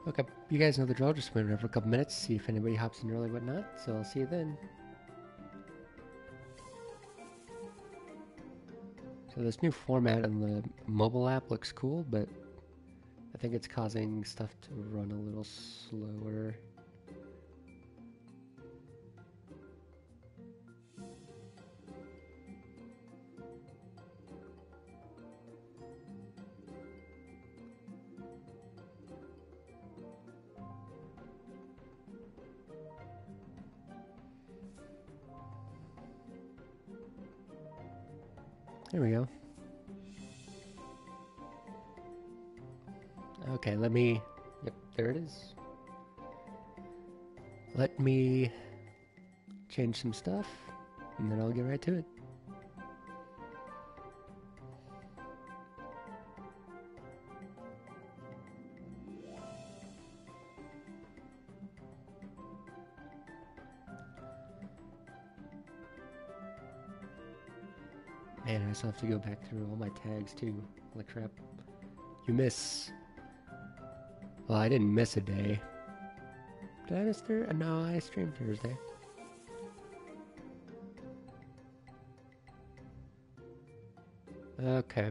Okay, you guys know the drill. Just wait around for a couple minutes, see if anybody hops in early, whatnot. So I'll see you then. So this new format on the mobile app looks cool, but I think it's causing stuff to run a little slower. There we go. Okay, let me... Yep, there it is. Let me change some stuff, and then I'll get right to it. Man, I still have to go back through all my tags too. Holy crap. You miss... Well, I didn't miss a day. Did I miss Thursday? No, I streamed Thursday. Okay.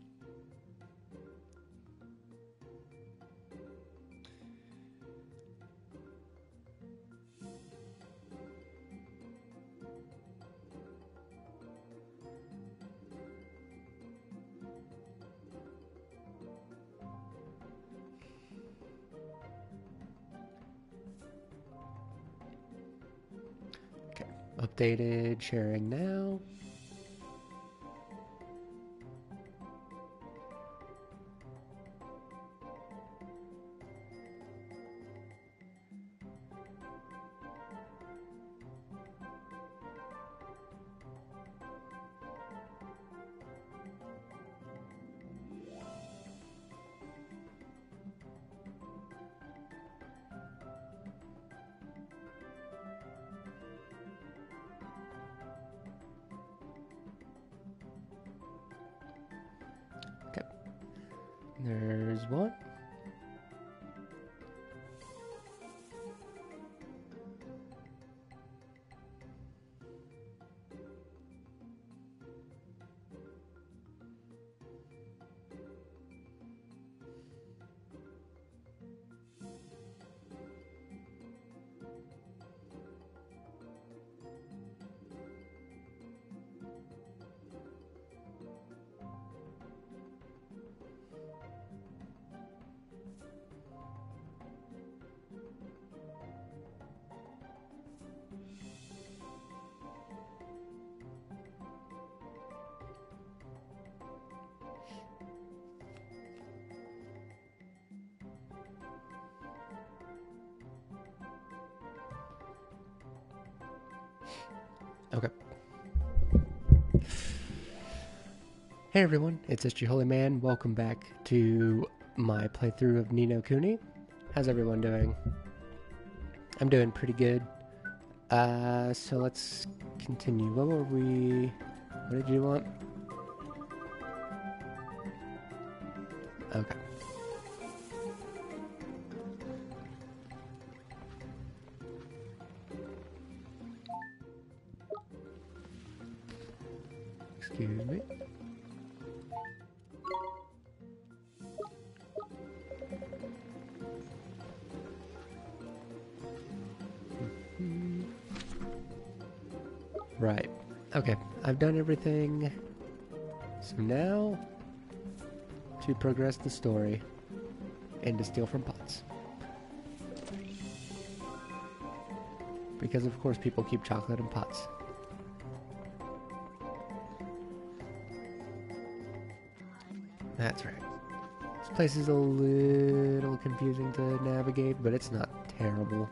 Updated, sharing now. Okay. There's one. Okay. Hey everyone, it's SG Holy Man. Welcome back to my playthrough of Ni no Kuni. How's everyone doing? I'm doing pretty good. So let's continue. What were we... What did you want? Okay. Excuse me. Right. Okay. I've done everything. So now, to progress the story and to steal from pots. Because of course people keep chocolate in pots. That's right. This place is a little confusing to navigate, but it's not terrible.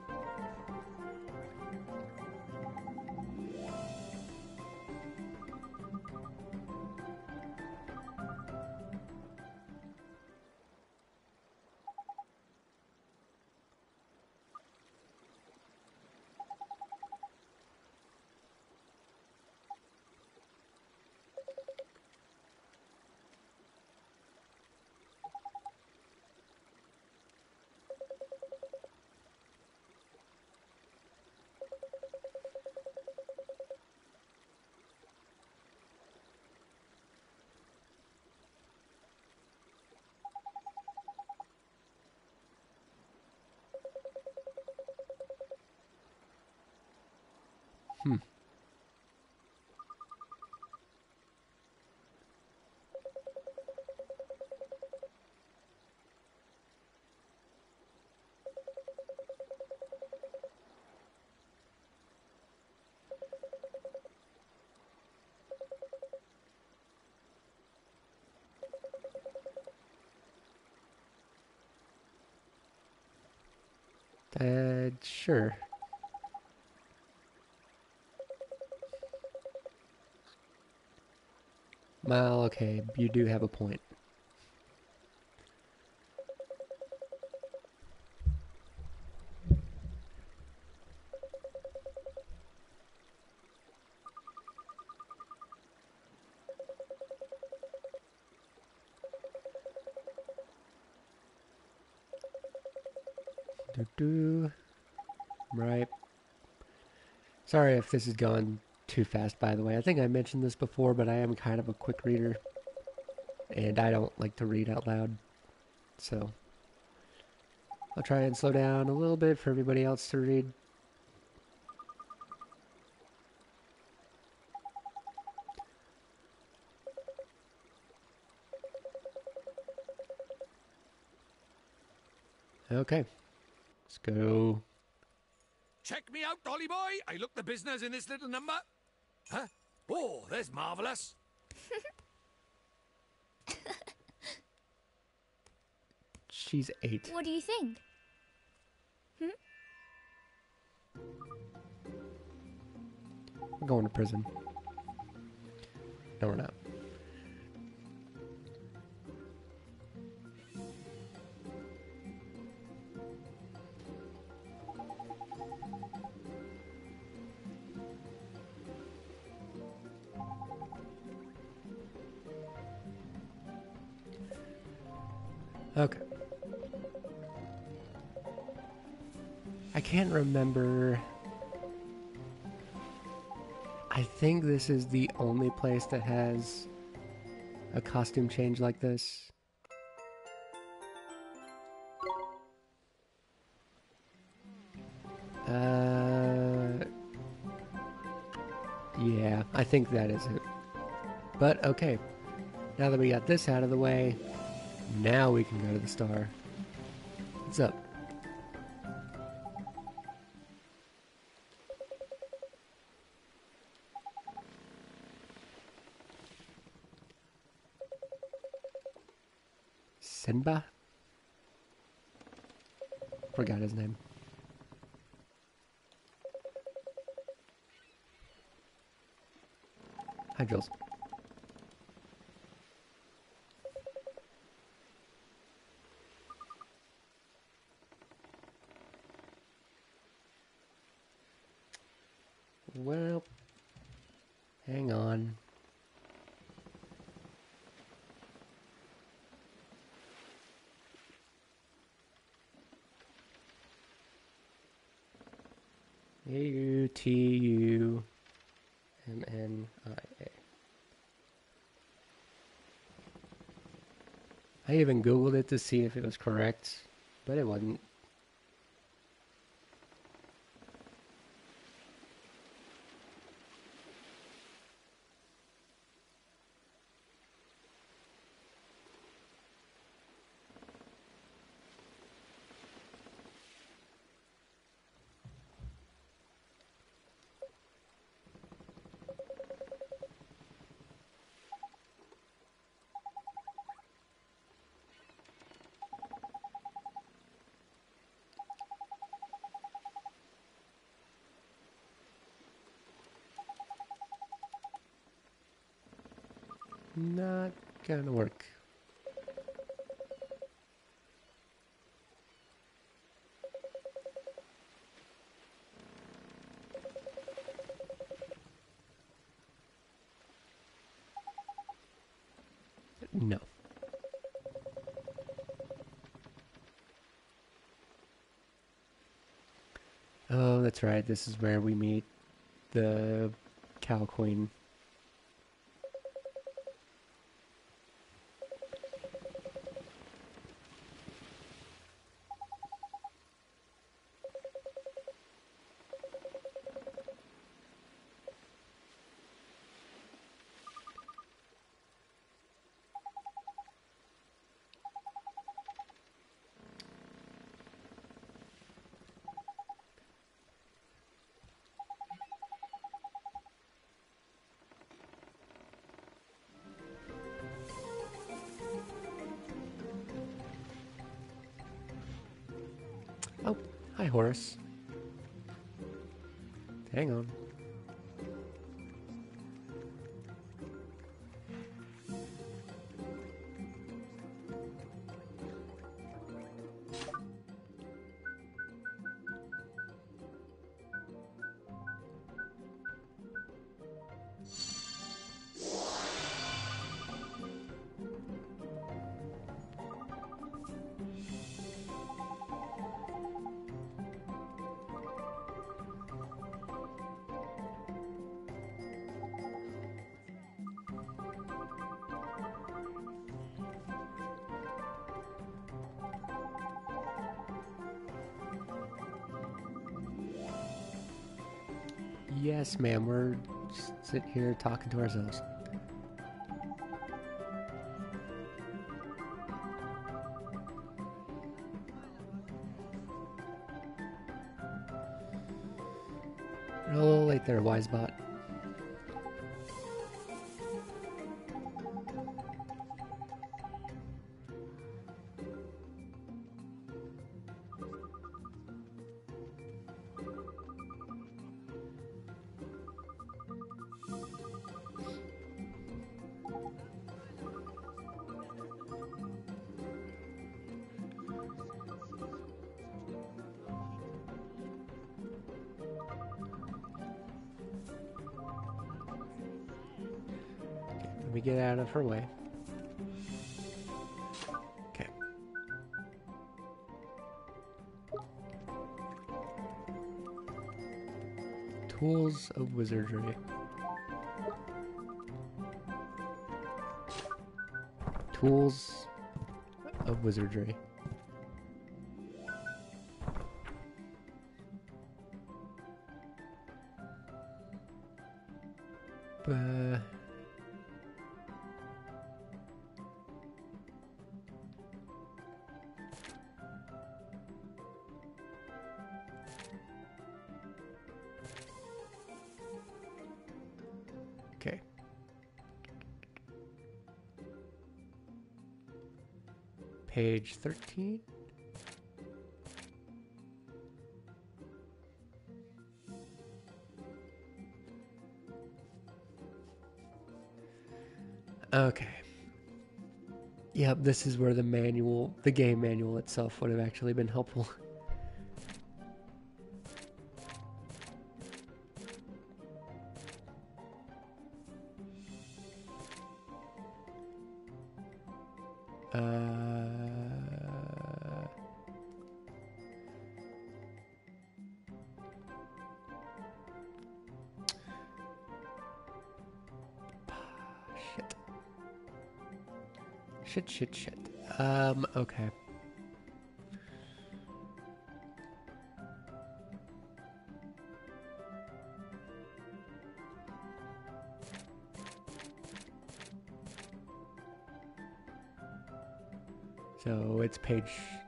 Hmm. Sure. Well, okay, you do have a point. Do-do. Right. Sorry if this is going too fast, by the way. I think I mentioned this before, but I am kind of a quick reader, and I don't like to read out loud. So I'll try and slow down a little bit for everybody else to read. Okay, let's go. Check me out, Dolly boy. I look the business in this little number. Huh? Oh, there's marvellous. She's 8. What do you think? We're going to prison. No, we're not. Okay. I can't remember. I think this is the only place that has a costume change like this. Yeah, I think that is it. But okay, now that we got this out of the way, now we can go to the star. What's up? Senba? Forgot his name. Hi, Jules. Well, hang on. A-U-T-U-M-N-I-A. I even Googled it to see if it was correct, but it wasn't. Not gonna work. No. Oh, that's right. This is where we meet the Cow Queen. Oh, hi, Horace. Hang on. Yes, ma'am. We're just sitting here talking to ourselves. You're a little late there, Wisebot. Let me get out of her way. Okay. Tools of Wizardry. Tools of Wizardry. Okay. Page 13. Okay. Yep, this is where the manual, the game manual itself would have actually been helpful. Shit. Okay. So it's page...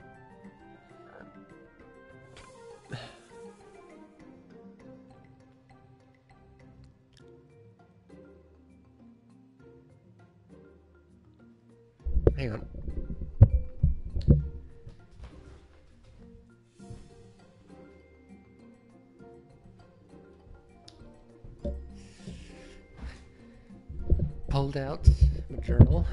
Hang on. Pulled out my journal.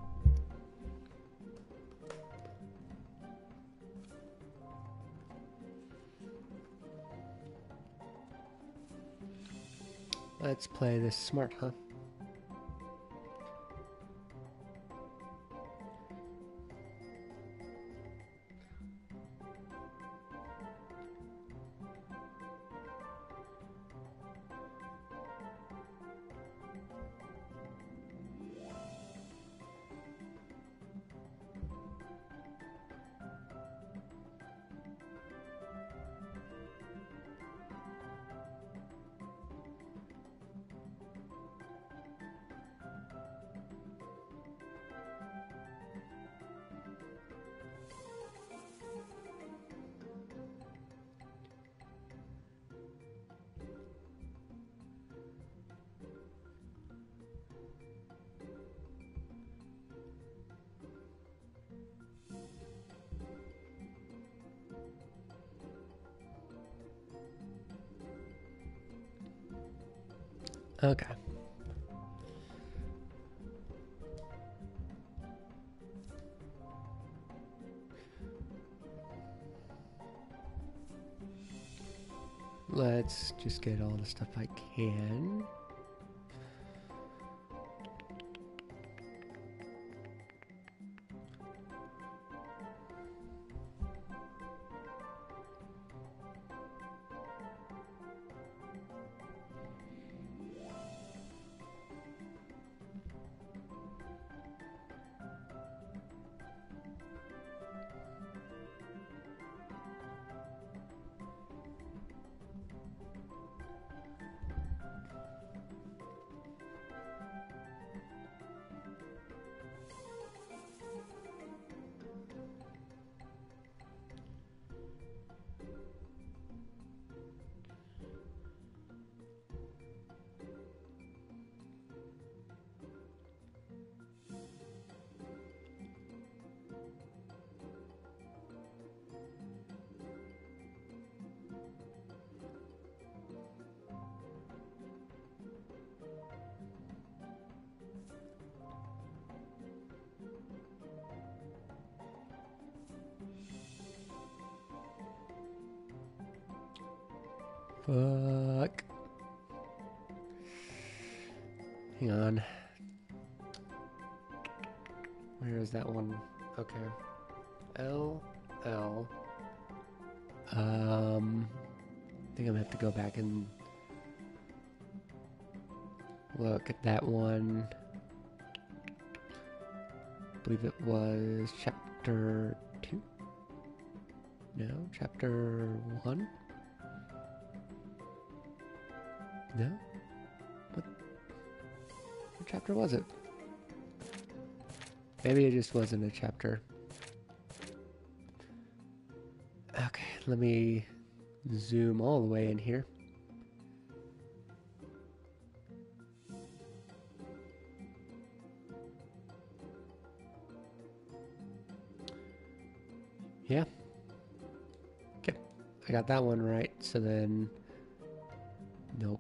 Let's play this smart, huh? Okay. Let's just get all the stuff I can. Fuck. Hang on. Where is that one? Okay. L. I think I'm gonna have to go back and look at that one. I believe it was chapter 2? No, chapter 1? No? What chapter was it? Maybe it just wasn't a chapter. Okay, let me zoom all the way in here. Yeah. Okay, I got that one right, so then... Nope.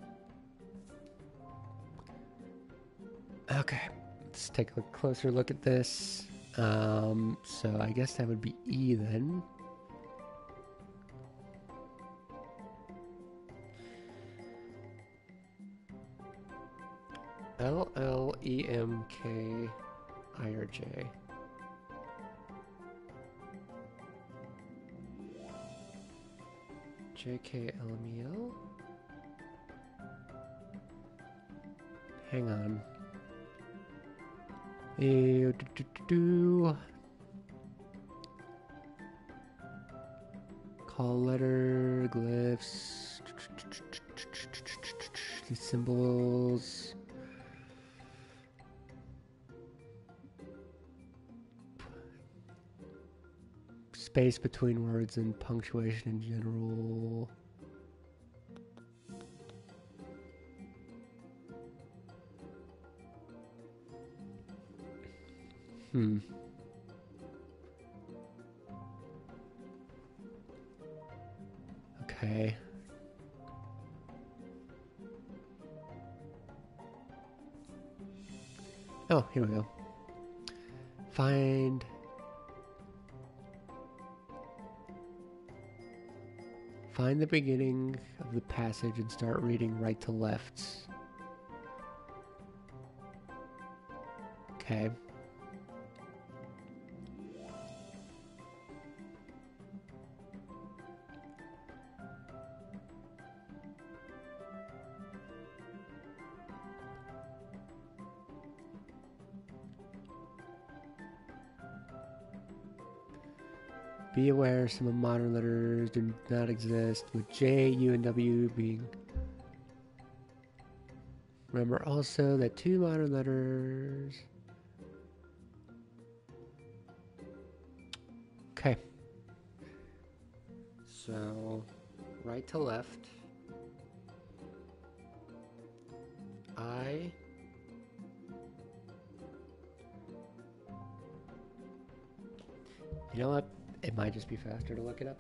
Okay, let's take a closer look at this. So I guess that would be E then. L, L, E, M, K, I, or J. J, K, L, M, E, L? Hang on. Call letter, glyphs, these symbols. Space between words and punctuation in general. Okay. Oh, here we go. Find the beginning of the passage and start reading right to left. Okay. Be aware some of modern letters do not exist, with J, U, and W being... Remember also that 2 modern letters... Okay. So, right to left. I... You know what? It might just be faster to look it up.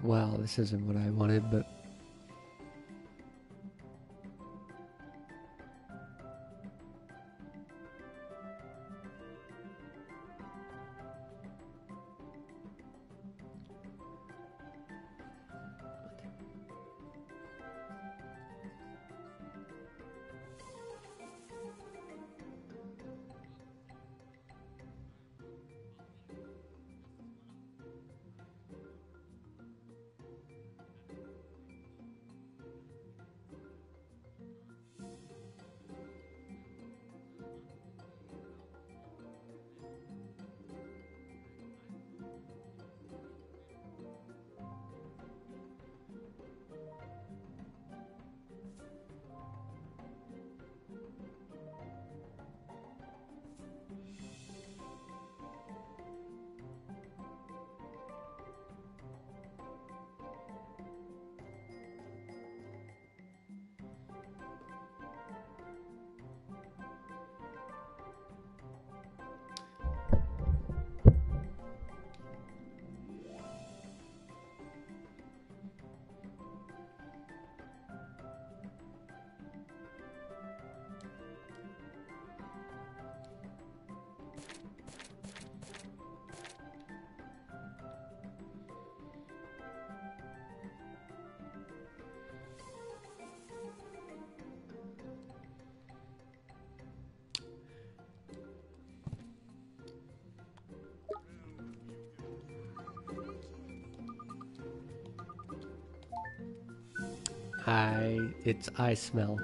Well, this isn't what I wanted, but... I smell.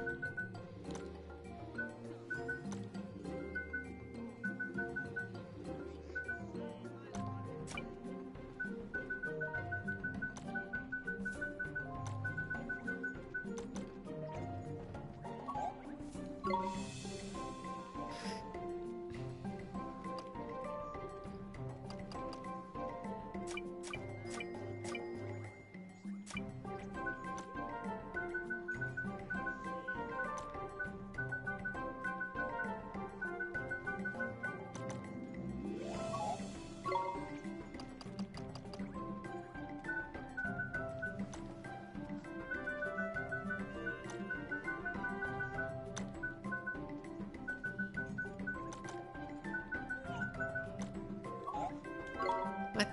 What?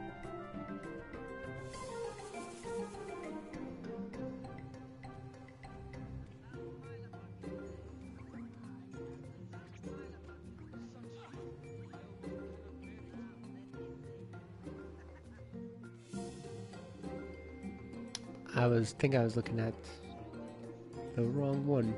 I was looking at the wrong one.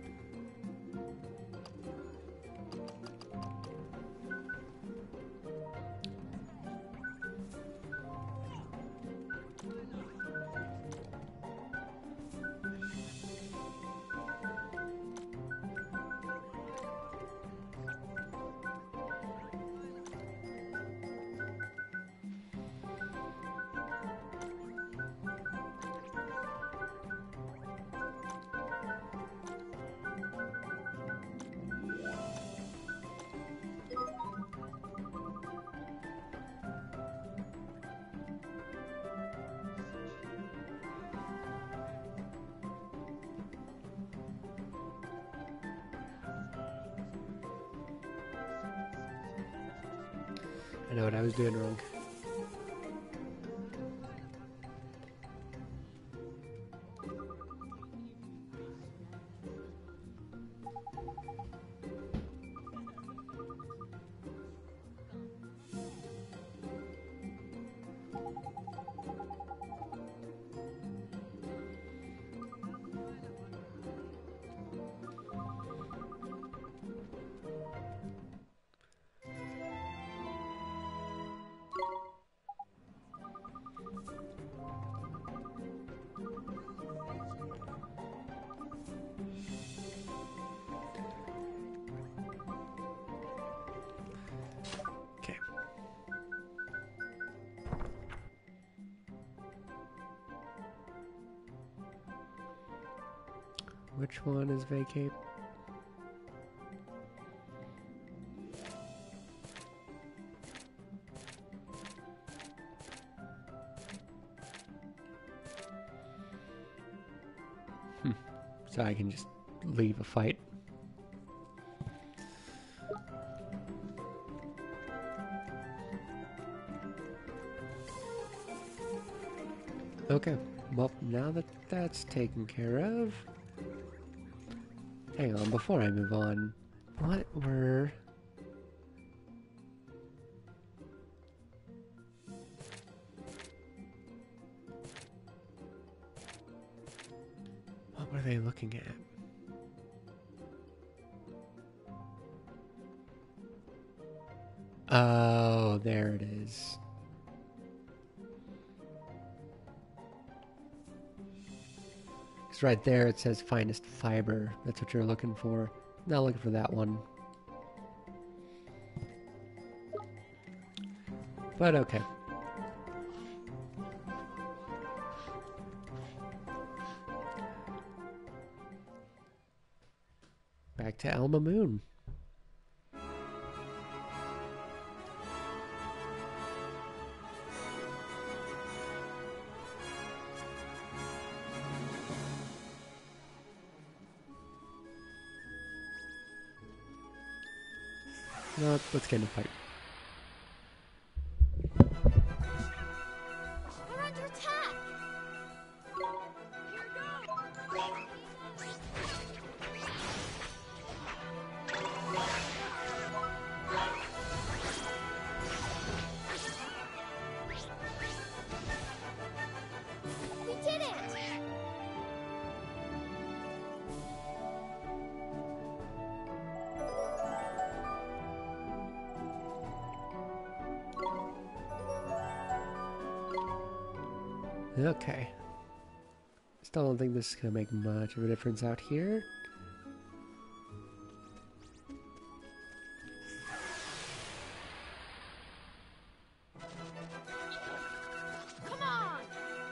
I know what I was doing wrong. Which one is vacate? so I can just leave a fight. Okay, well, now that that's taken care of... Hang on, before I move on, what were... What were they looking at? Oh, there it is. Because right there it says finest fiber. That's what you're looking for. Not looking for that one. But okay. Back to Alma Moon. No, let's get in a fight. We're under attack! We did it! Okay. Still don't think this is going to make much of a difference out here. Come on!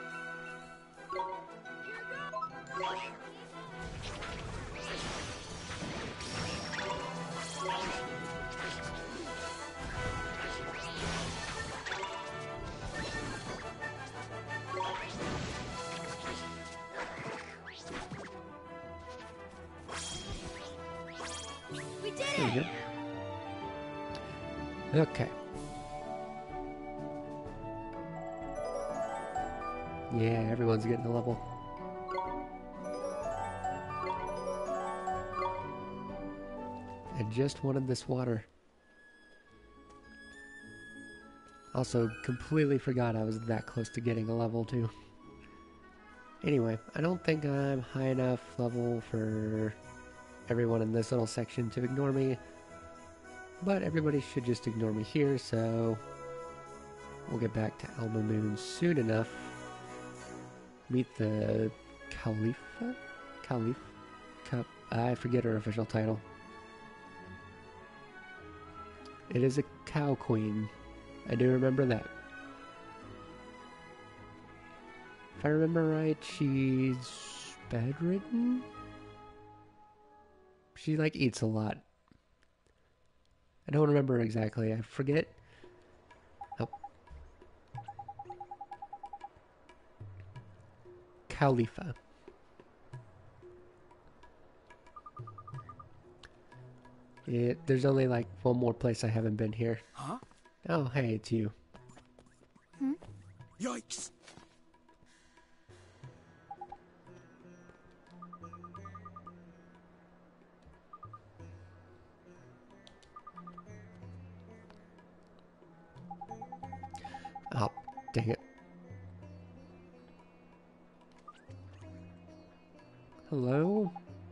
We did There we it! go. Okay. Yeah, everyone's getting a level. I just wanted this water. Also, completely forgot I was that close to getting a level too. Anyway, I don't think I'm high enough level for everyone in this little section to ignore me. But everybody should just ignore me here, so we'll get back to Alma Moon soon enough. Meet the Khalifa? I forget her official title. It is a cow queen. I do remember that. If I remember right, she's bedridden? She, like, eats a lot. I don't remember exactly. I forget. Oh. Khalifa. There's only, like, one more place I haven't been here. Huh? Oh, hey, it's you. Yikes! Oh, dang it. Hello?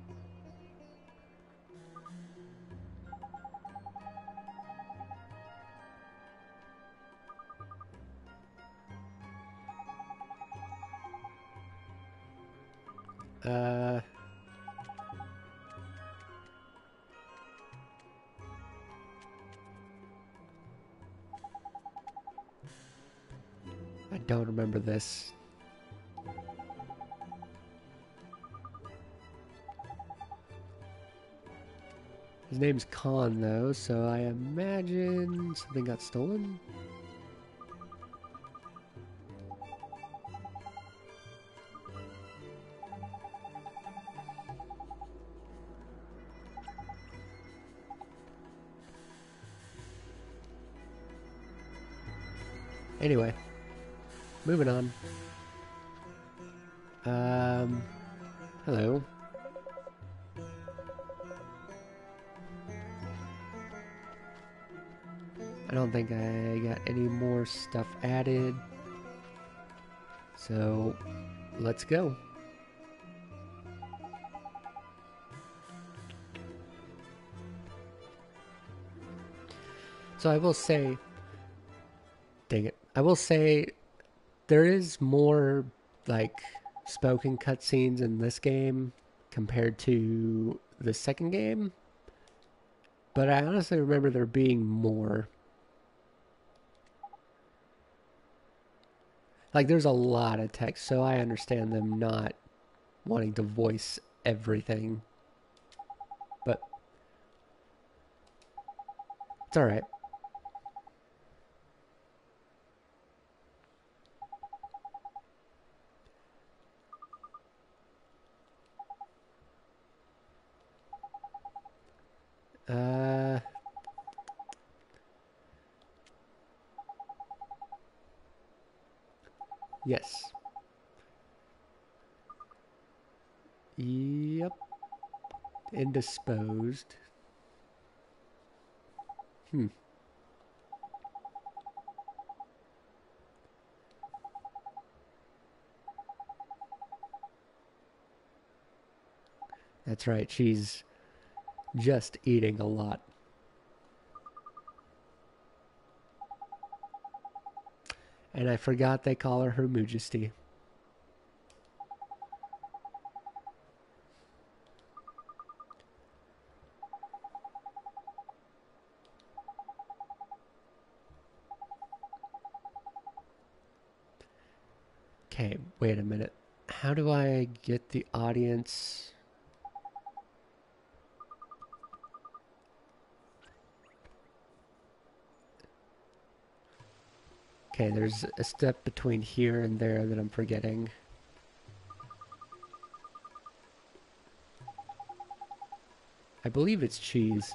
I don't remember this. His name's Khan, though, so I imagine something got stolen? Anyway, moving on. Hello. I don't think I got any more stuff added. So, let's go. So I will say, dang it, I will say there is more like spoken cutscenes in this game compared to the second game, but I honestly remember there being more. Like there's a lot of text, so I understand them not wanting to voice everything, but it's all right. Uh, yes. Yep. Indisposed. Hmm. That's right. She's just eating a lot. And I forgot they call her Her Majesty. Okay, wait a minute. How do I get the audience? Okay, there's a step between here and there that I'm forgetting. I believe it's cheese.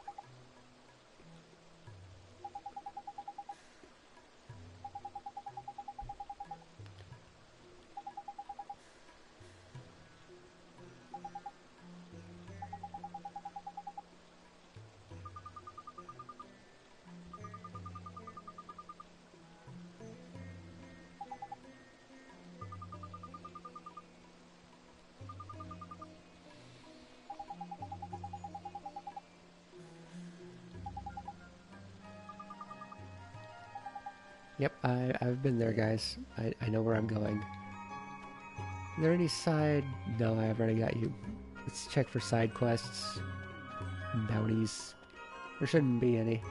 Yep, I've been there, guys. I know where I'm going. Are there any side... No, I've already got you. Let's check for side quests. Bounties. There shouldn't be any.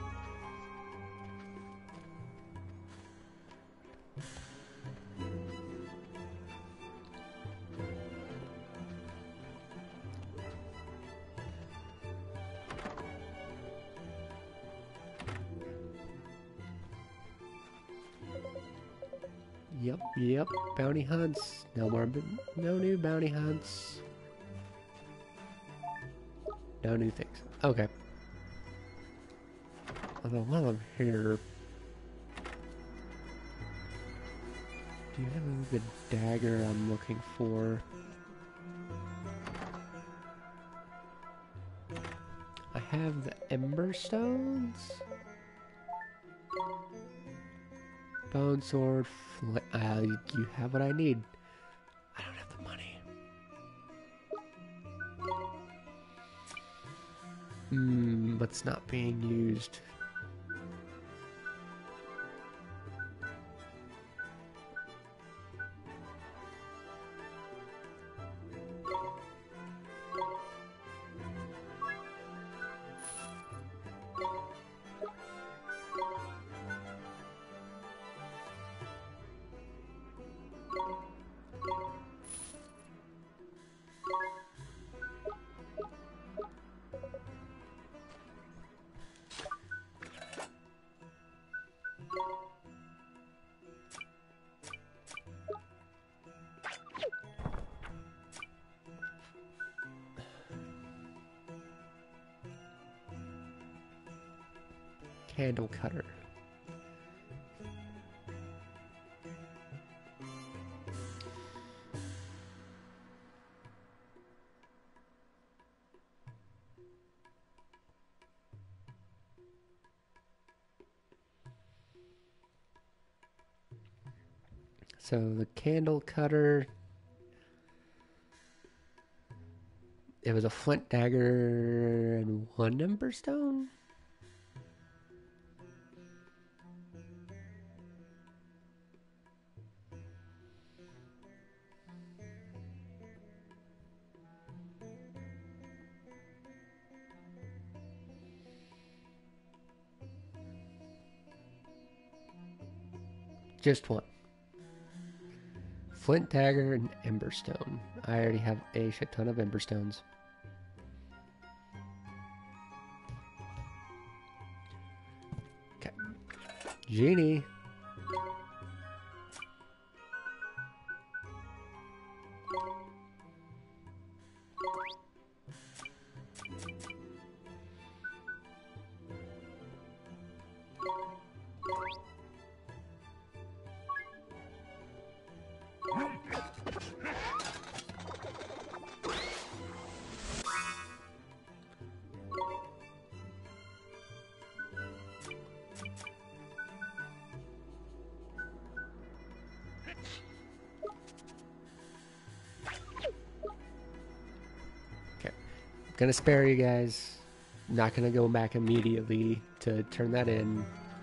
Yep. Bounty hunts. No new bounty hunts. No new things. Okay. Although while I'm here, do you have the dagger I'm looking for? I have the Ember Stones. Bone sword. You have what I need. I don't have the money. What's not being used? Candle cutter. So the candle cutter. It was a flint dagger and 1 ember stone. Just 1. Flint dagger and ember stone. I already have a shit ton of ember stones. Okay. Genie. Gonna spare you guys. Not gonna go back immediately to turn that in.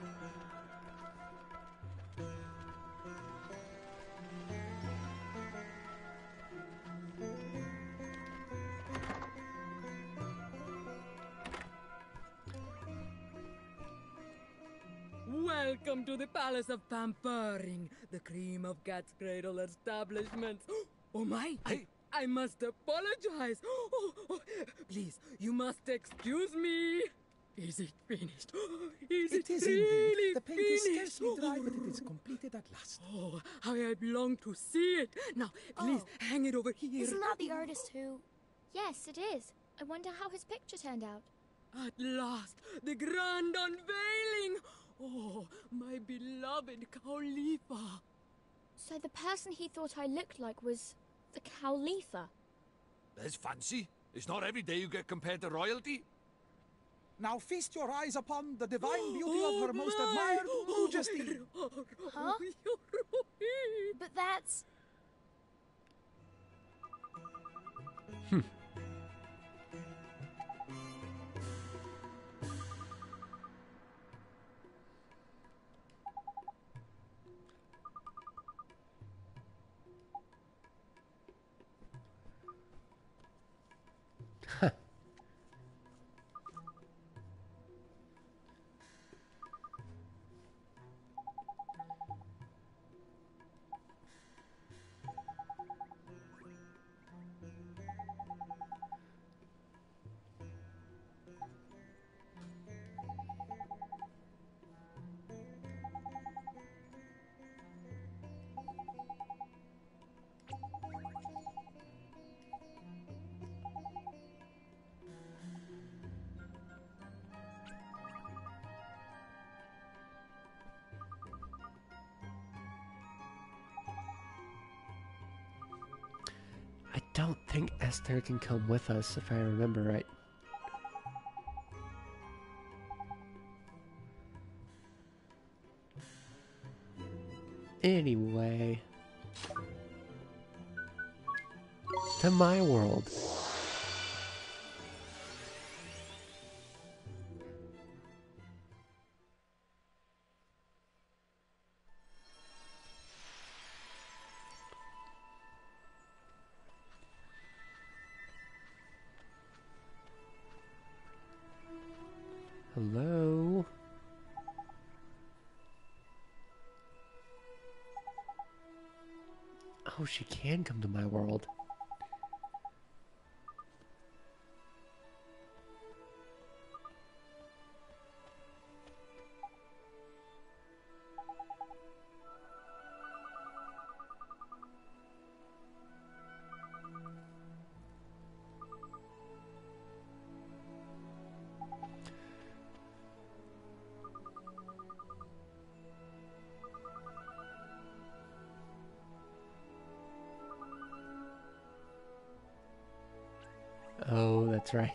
Welcome to the Palace of Pampering, the cream of Cat's Cradle establishment. Oh my! I must apologize. Please, you must excuse me. Is it finished? Is it is really indeed. The paint is finished? scarcely dry, but it is completed at last. Oh, how I long to see it. Now, please, hang it over here. Isn't that the artist who... Yes, it is. I wonder how his picture turned out. At last, the grand unveiling. Oh, my beloved Khalifa. So the person he thought I looked like was the Khalifa. There's fancy. It's not every day you get compared to royalty. Now feast your eyes upon the divine beauty of her most admired majesty. Huh? But that's... I don't think Esther can come with us, if I remember right. Anyway. To my world. Hello? Oh, she can come to my world. Oh, that's right.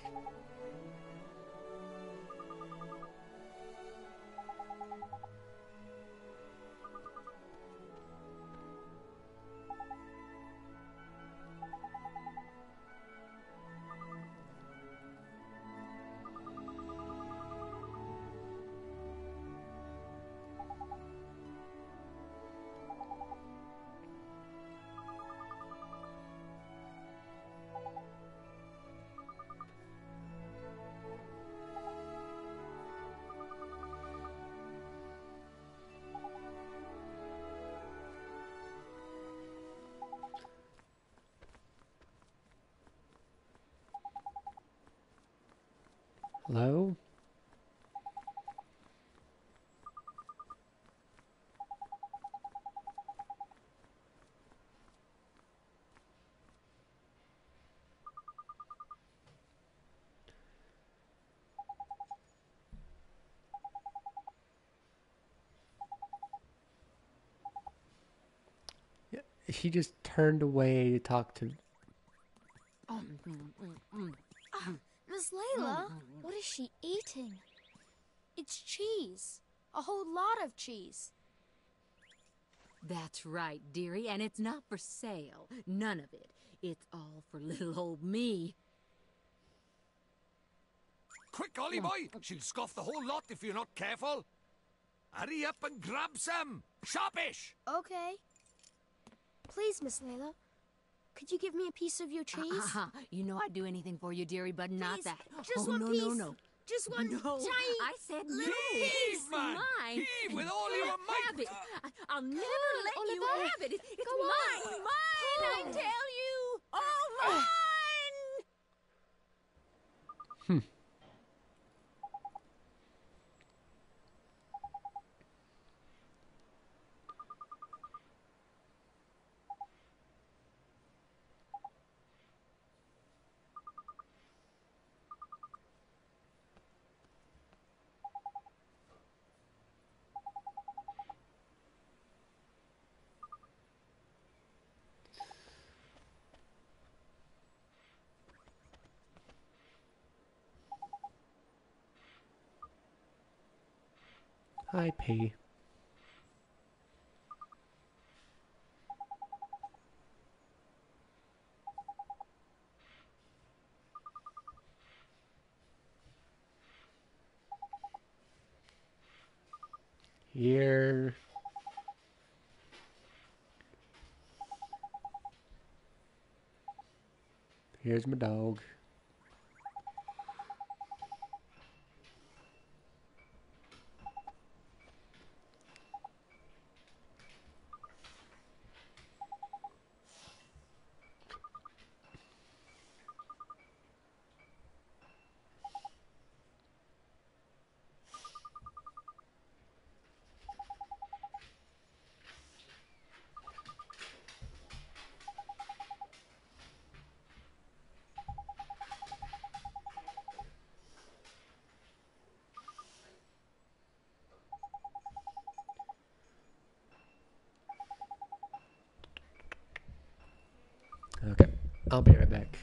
Hello? She just turned away to talk to... Miss Layla, what is she eating? It's cheese. A whole lot of cheese. That's right, dearie, and it's not for sale. None of it. It's all for little old me. Quick, Ollie boy! She'll scoff the whole lot if you're not careful. Hurry up and grab some. Sharpish! Okay. Please, Miss Layla, could you give me a piece of your cheese? You know I'd do anything for you, dearie, but not Please, that. just oh, one no, piece. No, no, Just one no. tiny I said no. little Heave, piece. man! Mine. Heave with all You your can't might! have it. I'll never on, let you Oliver. have it. It's Go on. mine. Mine, I Pull. tell you. All mine. Hi, P. Here. Here's my dog. Okay, I'll be right back.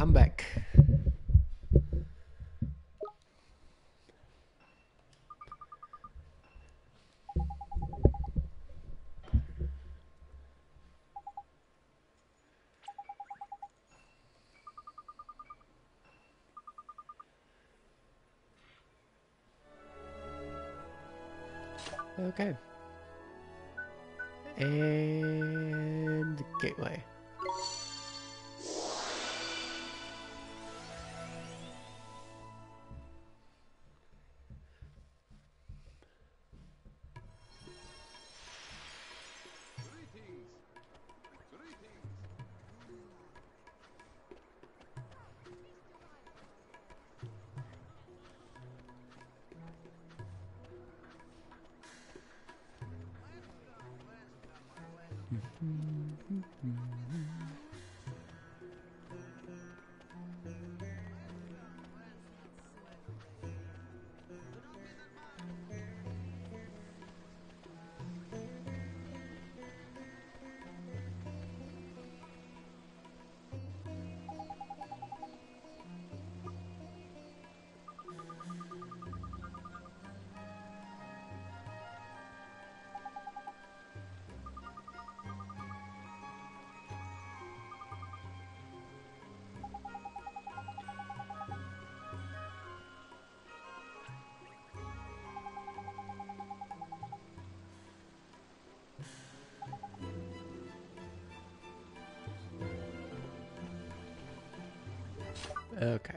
I'm back. Okay. And gateway. Okay.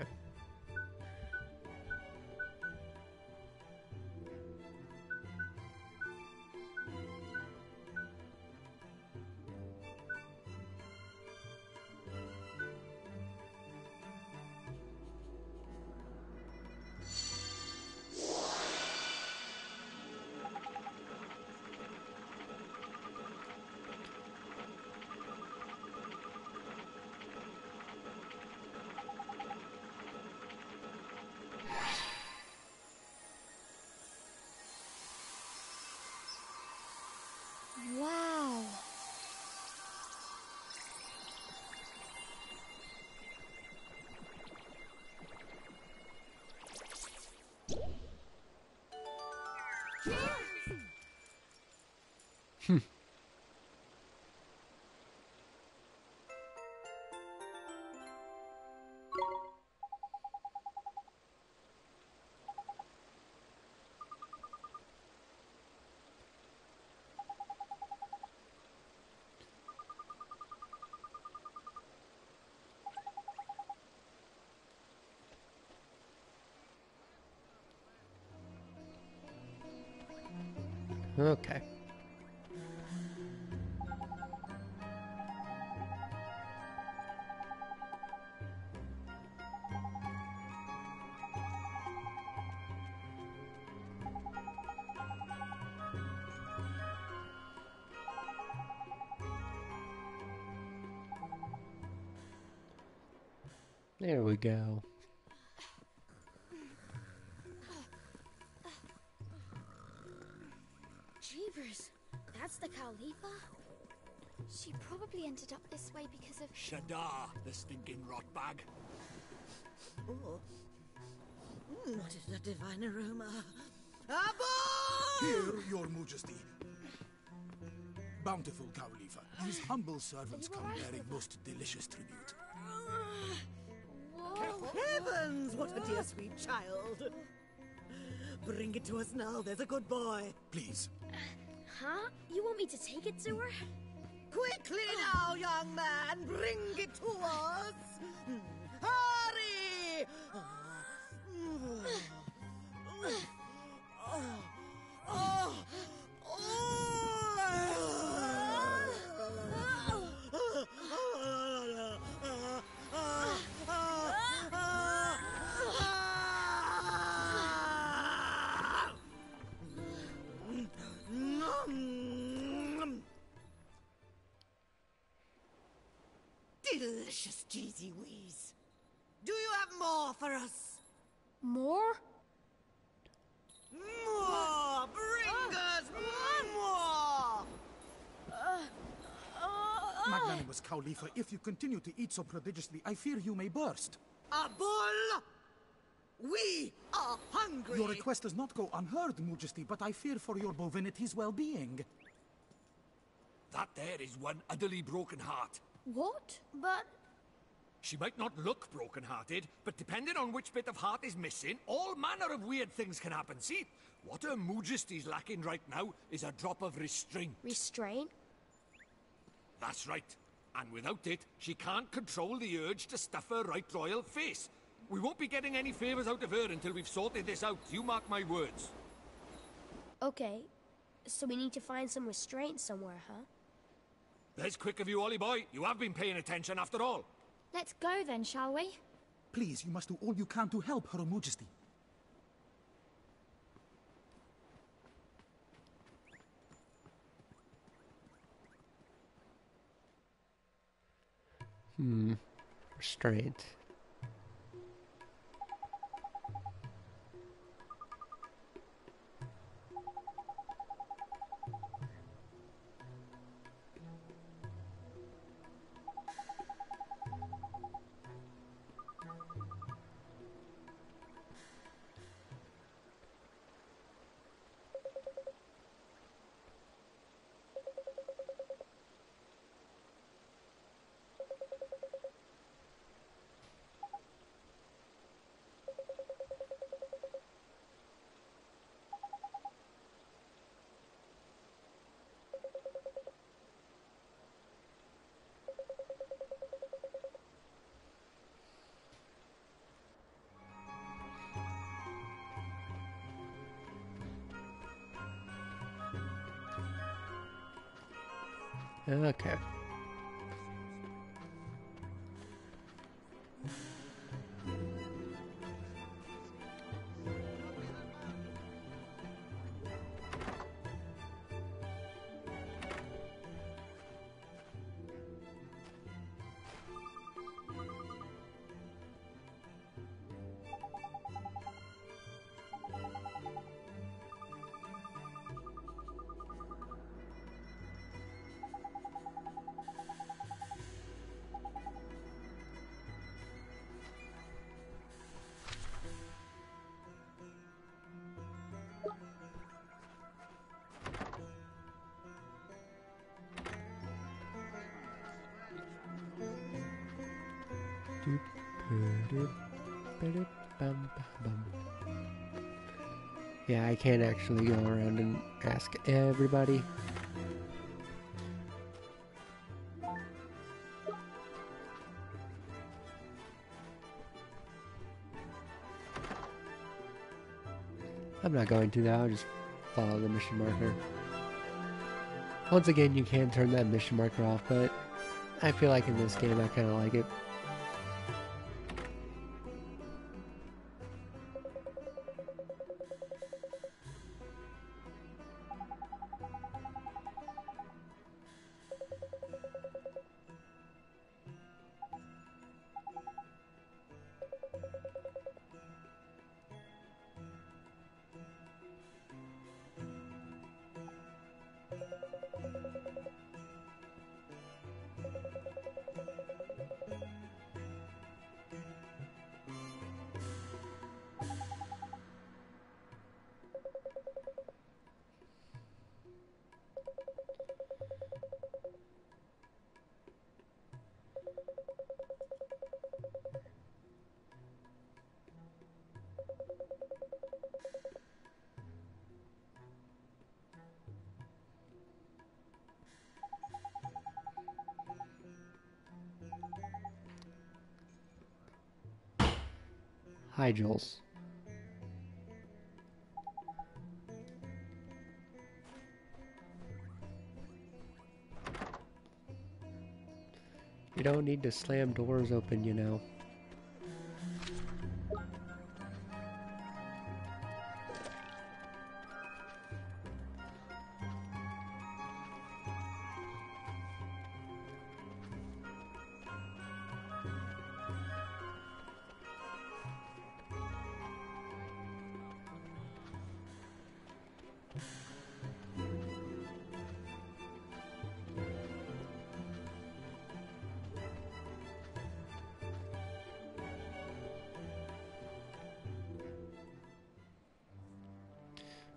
Wow. Okay. There we go. Jeepers, that's the Khalifa? She probably ended up this way because of... Shadar, the stinking rotbag. Oh. What is that divine aroma? Abba! Here, your majesty. Bountiful Khalifa, these humble servants come bearing most delicious tribute. Heavens, what a dear sweet child. Bring it to us now, there's a good boy. Please. Huh? You want me to take it to her? Quickly now, young man, bring it to us. Hurry! Delicious cheesy wheeze. Do you have more for us? More? More! Bring us more! Magnanimous Khalifa, if you continue to eat so prodigiously, I fear you may burst. A bull! We are hungry! Your request does not go unheard, Majesty, but I fear for your bovinity's well-being. That there is one utterly broken heart. What? But She might not look broken-hearted, but depending on which bit of heart is missing, all manner of weird things can happen. See, what Her Majesty's lacking right now is a drop of restraint. restraint? That's right. And without it, she can't control the urge to stuff her right royal face. We won't be getting any favours out of her until we've sorted this out. You mark my words. Okay, so we need to find some restraint somewhere, huh? There's quick of you, Ollie boy. You have been paying attention after all. Let's go then, shall we? Please, you must do all you can to help Her Majesty. Restraint. Okay. Yeah, I can't actually go around and ask everybody. I'm not going to though, I'll just follow the mission marker. Once again, you can turn that mission marker off, but I feel like in this game I kind of like it. Hi, Jules. You don't need to slam doors open, you know.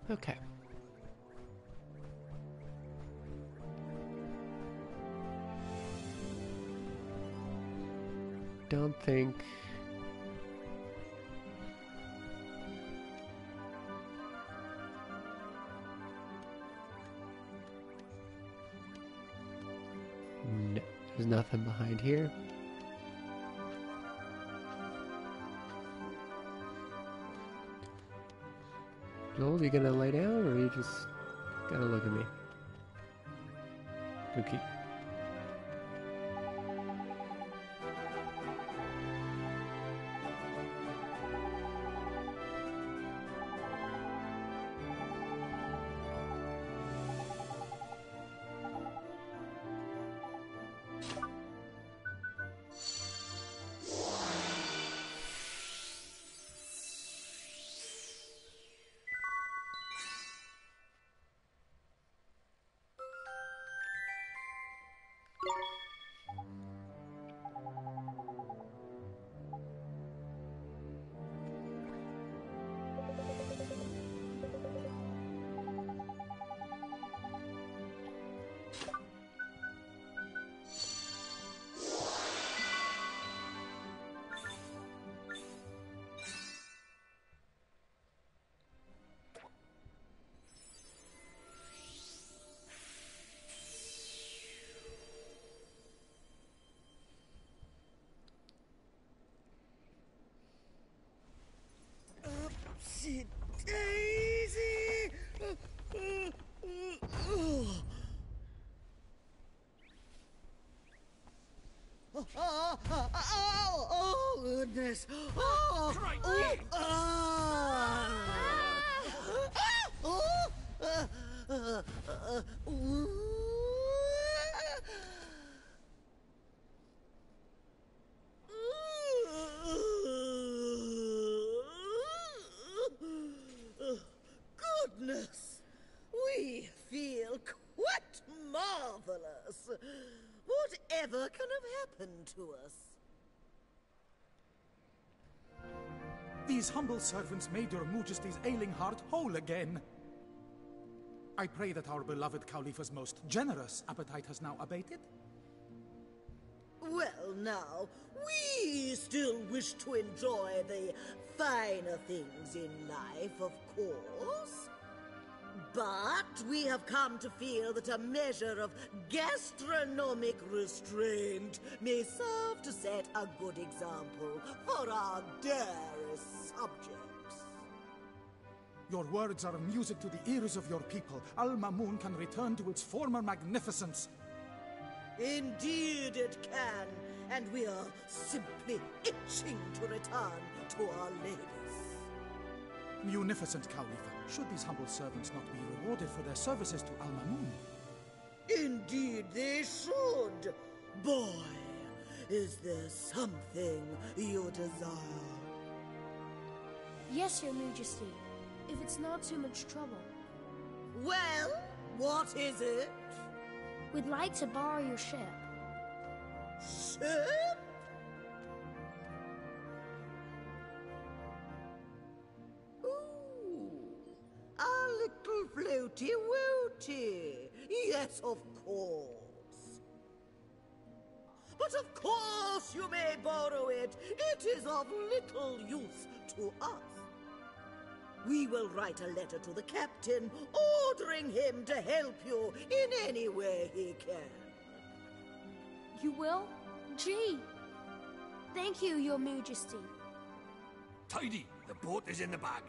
Okay. Don't think... No, there's nothing behind here. Joel, you gonna lay down, or you just gonna look at me? Okay. Daisy! Oh, goodness. Oh, Crikey! Goodness, we feel quite marvelous. Whatever can have happened to us? These humble servants made your Majesty's ailing heart whole again. I pray that our beloved Khalifa's most generous appetite has now abated. Well, now, we still wish to enjoy the finer things in life, of course. But we have come to feel that a measure of gastronomic restraint may serve to set a good example for our dearest subjects. Your words are music to the ears of your people. Al-Mamun can return to its former magnificence. Indeed it can, and we are simply itching to return to our ladies. Munificent Khalifa, should these humble servants not be rewarded for their services to Al-Mamun? Indeed they should. Boy, is there something you desire? Yes, Your Majesty. If it's not too much trouble. Well, what is it? We'd like to borrow your ship. Ship? Ooh, a little floaty woaty. Yes, of course. But of course you may borrow it. It is of little use to us. We will write a letter to the captain, ordering him to help you in any way he can. You will? Gee! Thank you, Your Majesty. Tidy! The boat is in the bag.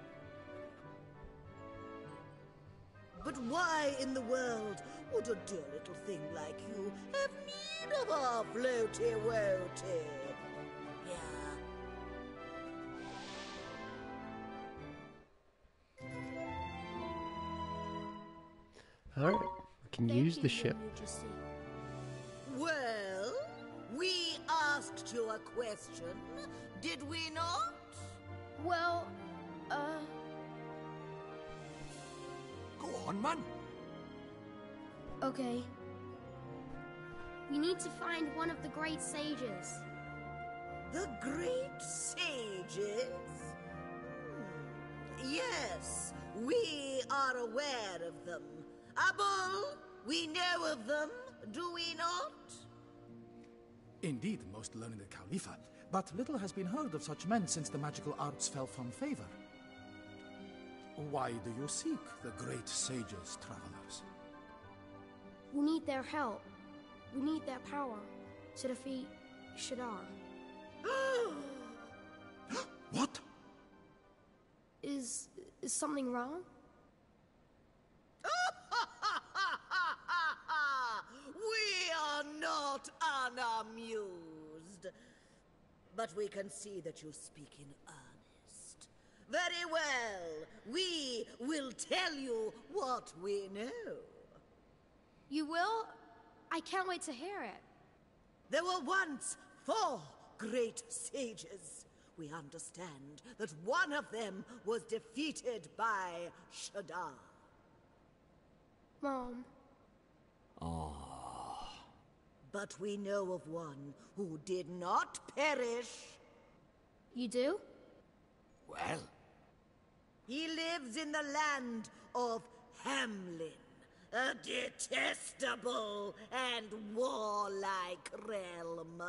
But why in the world would a dear little thing like you have need of our floaty-woaty? Yeah. Alright, we can use the ship. Your Majesty. Well, we asked you a question, did we not? Well, Go on, man. okay. We need to find one of the great sages. The great sages? Yes, We are aware of them. Abul, we know of them, do we not? Indeed, most learned Khalifa, but little has been heard of such men since the magical arts fell from favor. Why do you seek the great sages, travelers? We need their help. We need their power to defeat Shadar. What? Is something wrong? We are not unamused. But we can see that you speak in earnest. Very well. We will tell you what we know. You will? I can't wait to hear it. There were once 4 great sages. We understand that one of them was defeated by Shadar. Mom. But we know of one who did not perish. You do? Well, He lives in the land of Hamlin, a detestable and warlike realm.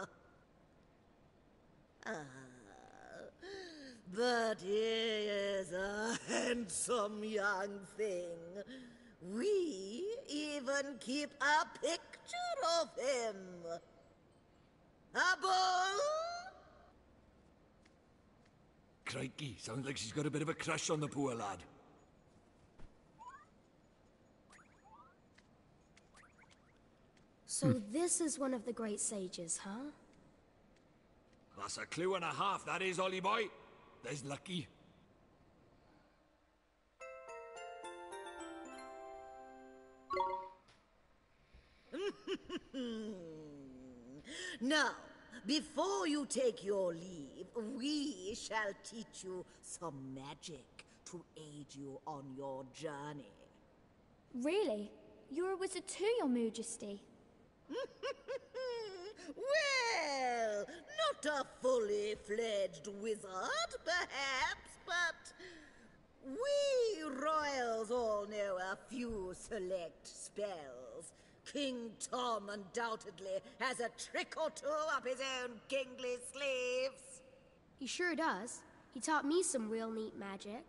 But he is a handsome young thing. We even keep a picture of him. Abul? crikey, sounds like she's got a bit of a crush on the poor lad. So this is one of the great sages, huh? That's a clue and a half, that is, Ollie boy. There's lucky. Now, before you take your leave, we shall teach you some magic to aid you on your journey. Really? You're a wizard too, Your Majesty. Well, not a fully fledged wizard, perhaps, but we royals all know a few select spells. King Tom undoubtedly has a trick or two up his own kingly sleeves. He sure does. He taught me some real neat magic.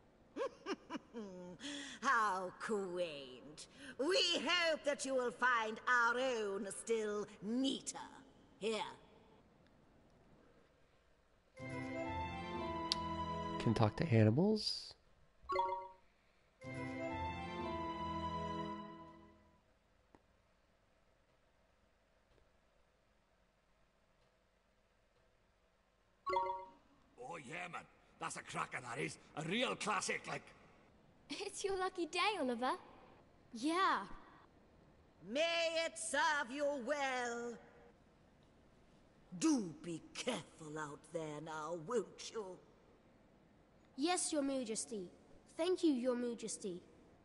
How quaint. We hope that you will find our own still neater. Here. Can talk to animals. Oh yeah, man. That's a cracker, that is. A real classic, like. It's your lucky day, Oliver. Yeah. May it serve you well. Do be careful out there now, won't you? Yes, Your Majesty. Thank you, Your Majesty.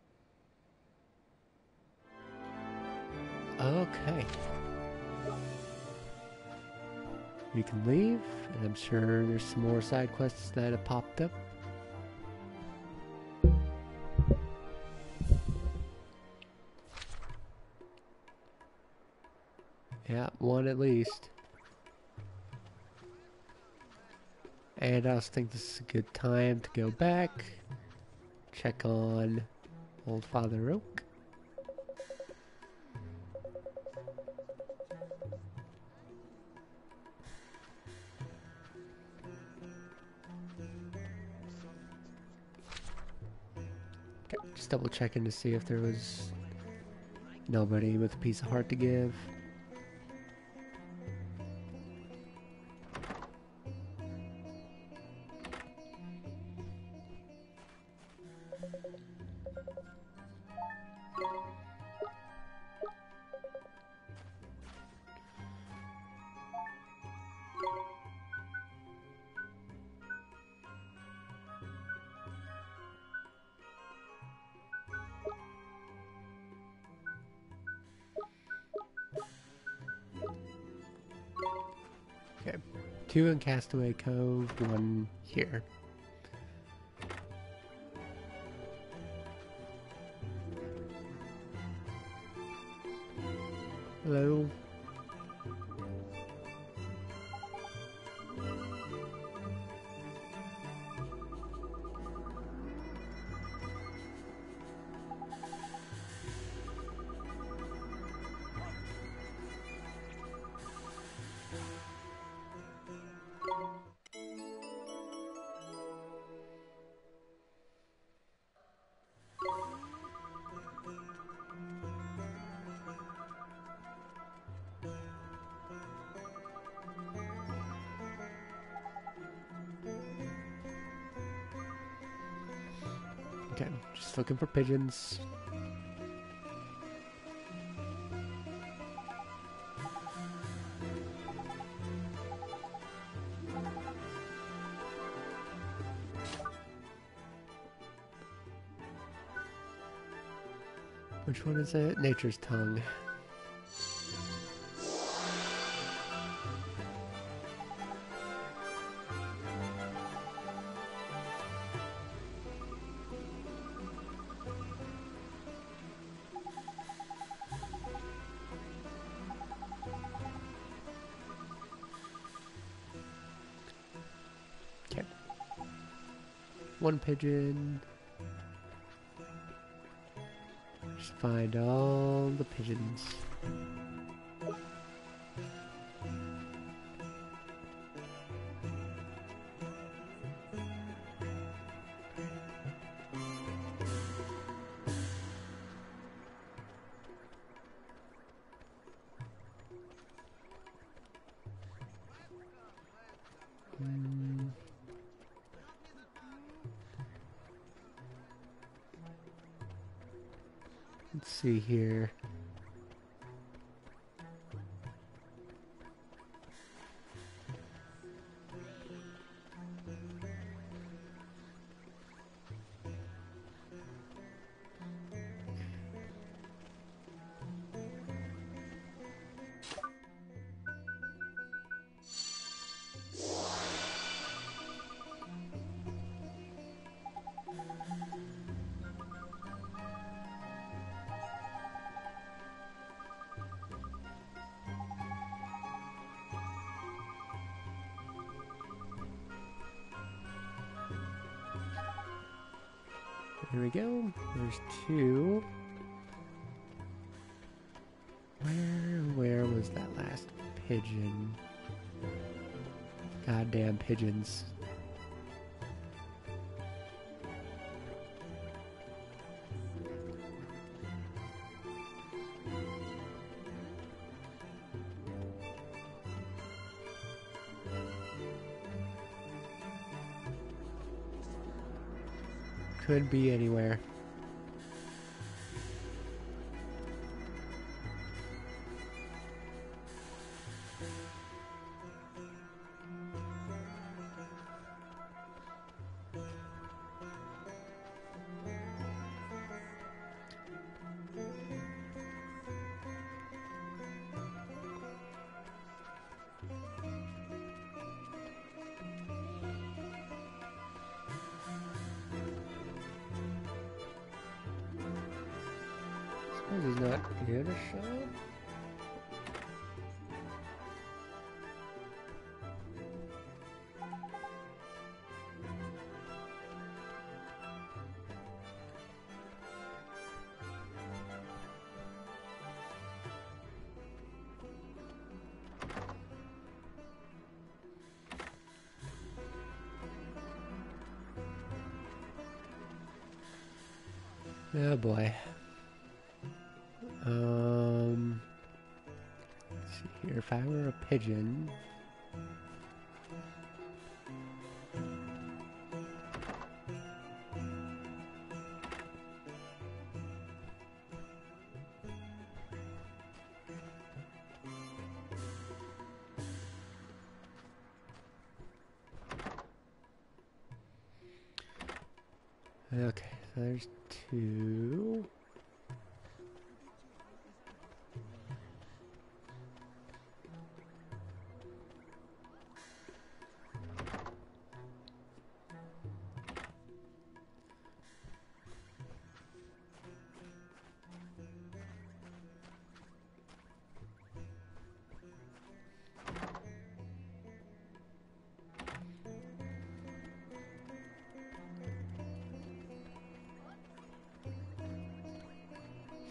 Okay. We can leave, and I'm sure there's some more side quests that have popped up. Yeah, one at least. And I also think this is a good time to go back, check on Old Father Oak. Okay, just double checking to see if there was nobody with a piece of heart to give. Okay, 2 in Castaway Cove, 1 here. Hello. Okay, just looking for pigeons. Which one is it? Nature's Tongue. Okay. One pigeon. Just find all the pigeons. Let's see here. There we go. There's two. Where was that last pigeon? Goddamn pigeons. Could be anywhere. He's not here to show. Oh boy. Let's see here. If I were a pigeon. Okay, so there's two.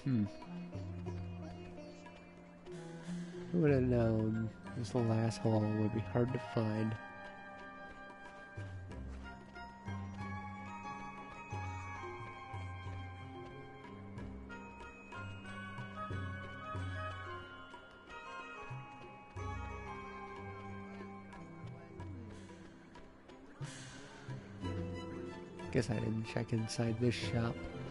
Who would have known this last hole would be hard to find? Guess I didn't check inside this shop.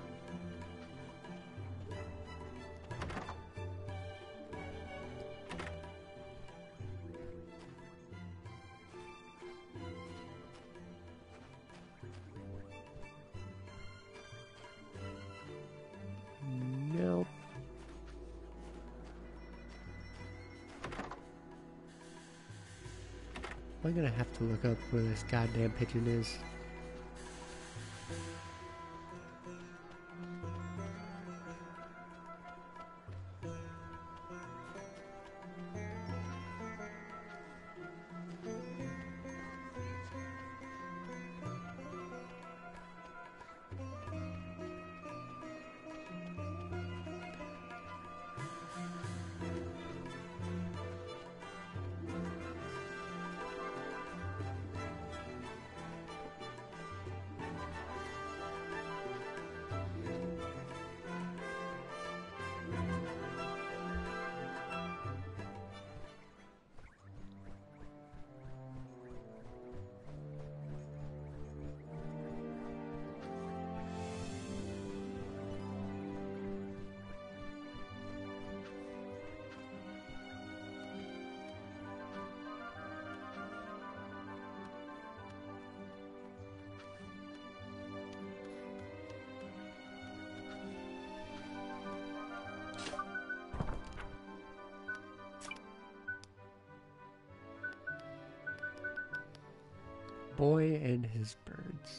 Nope. I'm gonna have to look up where this goddamn pigeon is. Boy and his birds.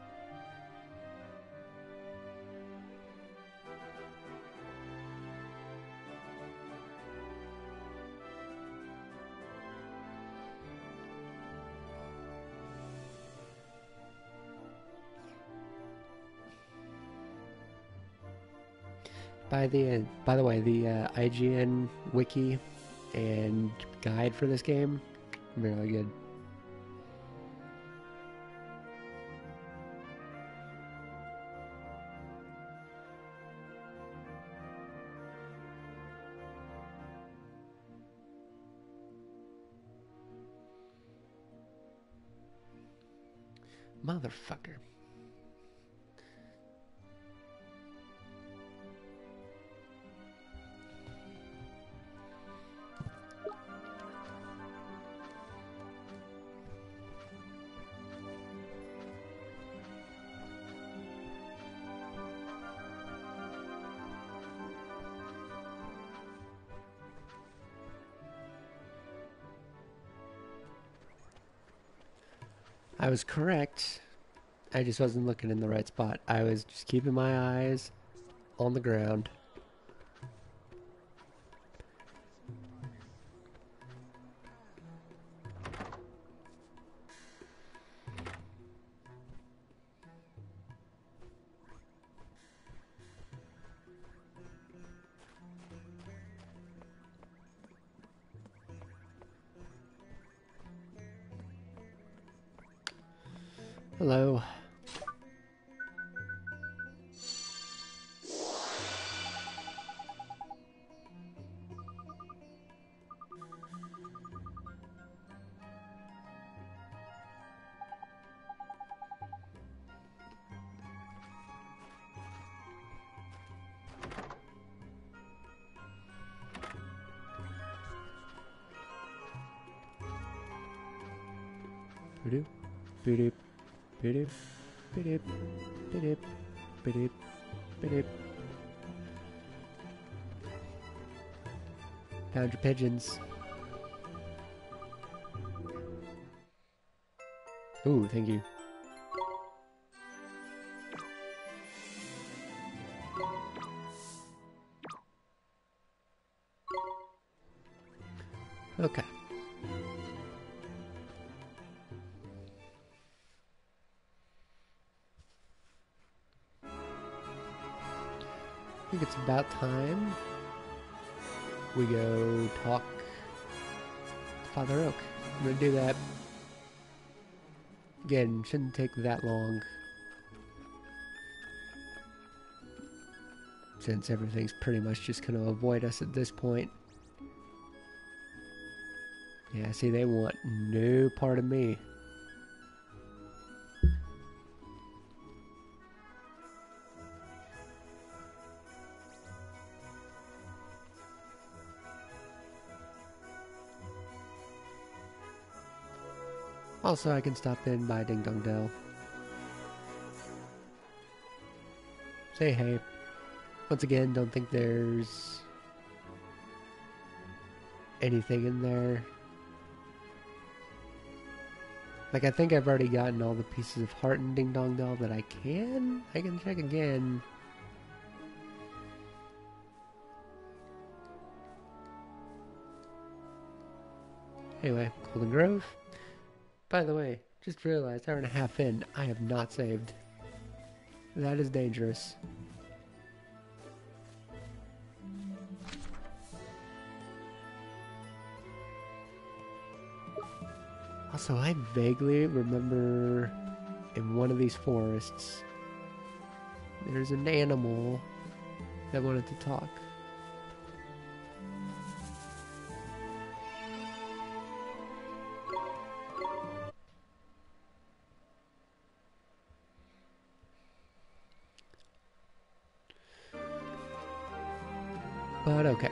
By the way, the IGN wiki and guide for this game, really good. Motherfucker. I was correct. I just wasn't looking in the right spot. I was just keeping my eyes on the ground. Hello. Boop, boop, boop, boop, boop, boop, boop. Found your pigeons. Ooh, thank you. Okay. think it's about time we go talk to Father Oak. I'm gonna do that. Again, shouldn't take that long, since everything's pretty much just gonna avoid us at this point. Yeah, see, they want no part of me. Also, I can stop in by Ding Dong Dell. Say hey. Once again, don't think there's anything in there. Like, I think I've already gotten all the pieces of heart in Ding Dong Dell that I can. I can check again. Anyway, Golden Grove. By the way, just realized, hour and a half in, I have not saved. That is dangerous. Also, I vaguely remember in one of these forests, there's an animal that wanted to talk. But okay.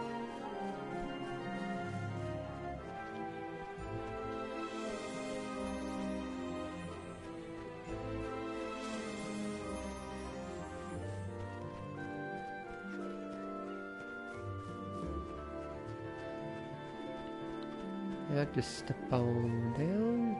Yeah, just step on down.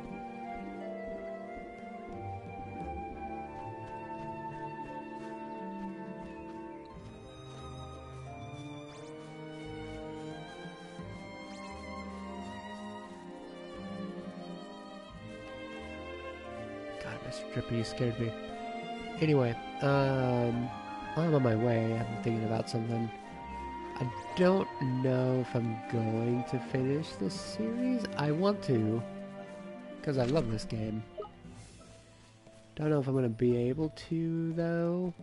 God, Mr. Drippy, you scared me. Anyway, I'm on my way. I'm thinking about something. I don't know if I'm going to finish this series. I want to, because I love this game. Don't know if I'm going to be able to, though.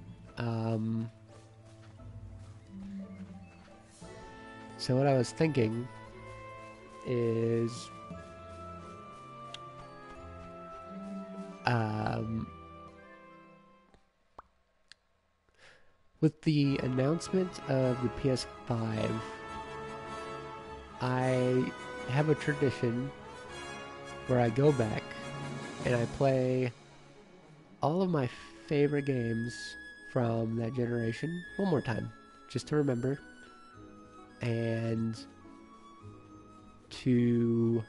So what I was thinking is... with the announcement of the PS5, I have a tradition where I go back and I play all of my favorite games from that generation one more time, just to remember, and to...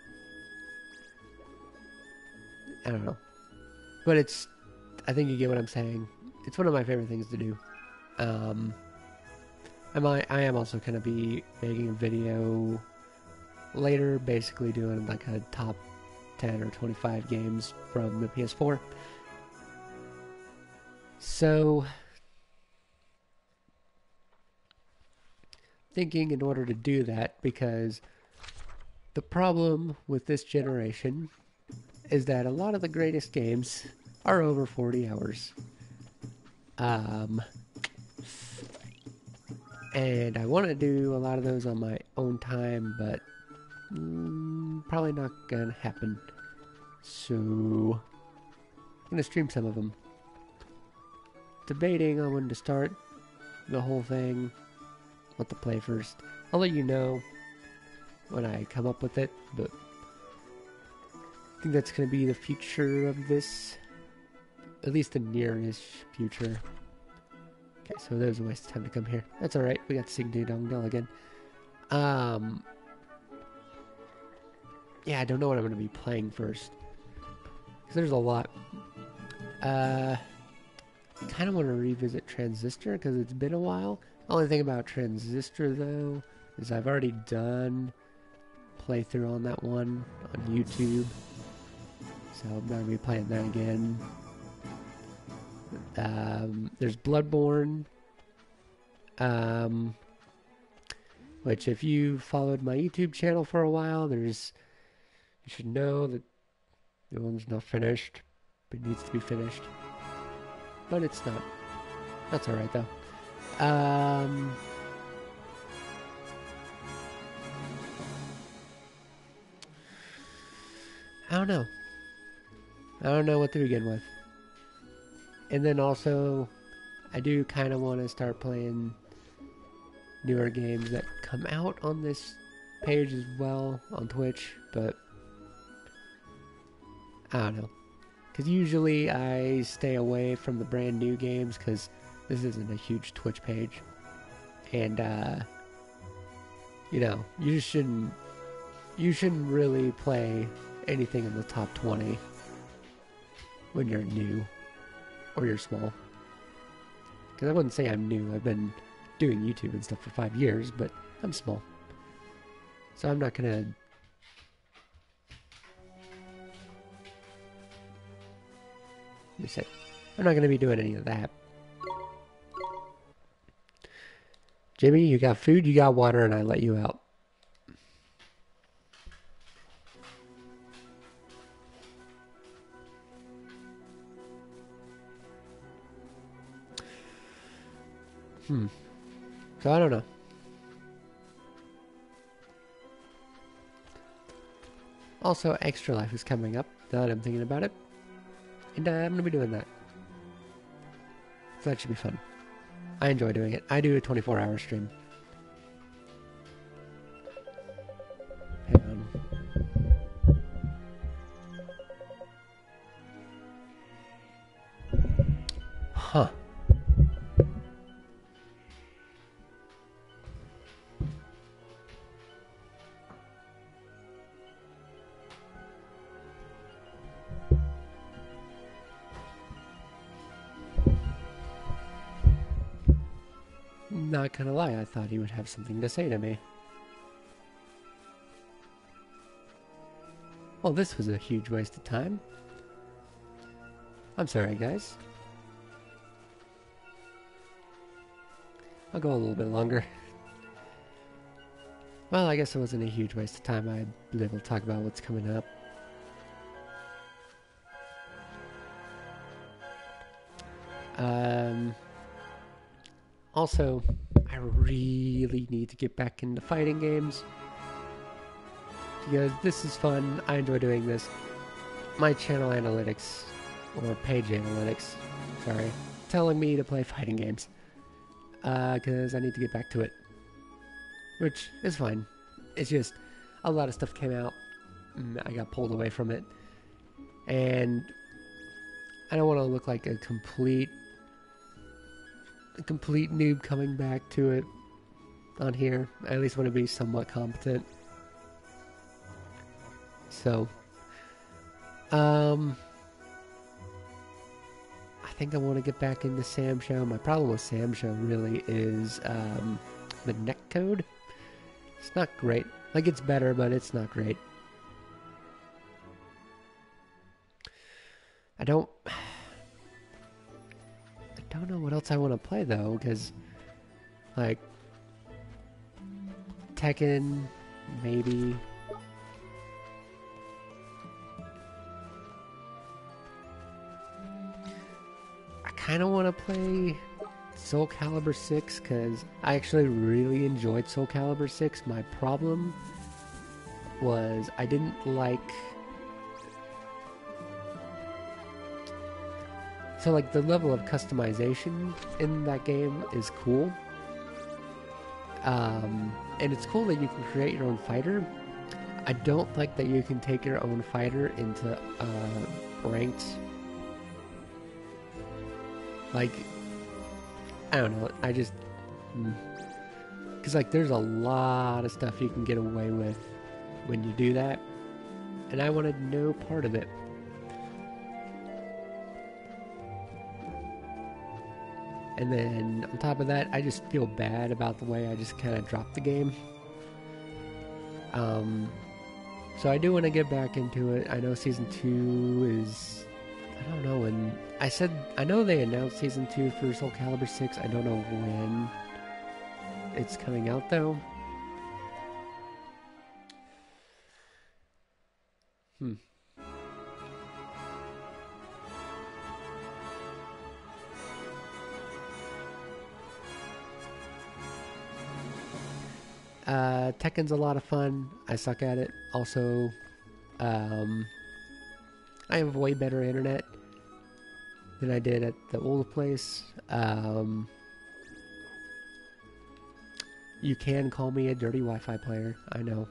I don't know. But it's... I think you get what I'm saying. It's one of my favorite things to do. I am also going to be making a video later, basically doing like a top 10 or 25 games from the PS4. So, thinking in order to do that, because the problem with this generation is that a lot of the greatest games are over 40 hours. And I want to do a lot of those on my own time, but probably not gonna happen. So, I'm gonna stream some of them. Debating on when to start the whole thing, what to play first. I'll let you know when I come up with it, but I think that's gonna be the future of this, at least the nearish future. Okay, so there's a waste of time to come here. That's alright, we got to sing Ding Dong Dell again. Yeah, I don't know what I'm going to be playing first, because there's a lot. I kind of want to revisit Transistor, because it's been a while. The only thing about Transistor, though, is I've already done playthrough on that one on YouTube, so I'm not going to be playing that again. There's Bloodborne, Which, if you followed my YouTube channel for a while, you should know that the one's not finished. It needs to be finished. But it's not. That's alright, though. I don't know. I don't know what to begin with. And then also, I do kind of want to start playing newer games that come out on this page as well on Twitch, but I don't know. Because usually I stay away from the brand new games because this isn't a huge Twitch page. And, you know, you shouldn't really play anything in the top 20 when you're new or you're small. Because I wouldn't say I'm new. I've been doing YouTube and stuff for 5 years, but I'm small. So I'm not gonna... Let me say, I'm not gonna be doing any of that. Jimmy, you got food, you got water, and I let you out. So I don't know. Also, Extra Life is coming up, now that I'm thinking about it. And I'm going to be doing that. So that should be fun. I enjoy doing it. I do a 24-hour stream. Hang on. Huh. Not gonna lie, I thought he would have something to say to me. Well, this was a huge waste of time. I'm sorry, guys. I'll go a little bit longer. Well, I guess it wasn't a huge waste of time. I'd be able to talk about what's coming up. Also, I really need to get back into fighting games. Because this is fun. I enjoy doing this. My channel analytics, or page analytics, sorry, telling me to play fighting games. Because I need to get back to it. Which is fine. It's just, a lot of stuff came out. And I got pulled away from it. And I don't want to look like a complete noob coming back to it on here. I at least want to be somewhat competent. So, I think I want to get back into Sam Show. My problem with Sam Show really is the neck code. It's not great. Like, it's better, but it's not great. I don't know what else I want to play, though, because, like, Tekken, maybe. I kind of want to play Soul Calibur 6, because I actually really enjoyed Soul Calibur 6. My problem was I didn't like... So, like, the level of customization in that game is cool. And it's cool that you can create your own fighter. I don't like that you can take your own fighter into ranked. Like, I don't know. I just... Because, like, there's a lot of stuff you can get away with when you do that. And I wanted no part of it. And then, on top of that, I just feel bad about the way I just kind of dropped the game. So I do want to get back into it. I know Season 2 is... I don't know when... I know they announced Season 2 for Soul Calibur 6. I don't know when. it's coming out though. Tekken's a lot of fun. I suck at it. Also, I have way better internet than I did at the old place. You can call me a dirty Wi-Fi player. I know.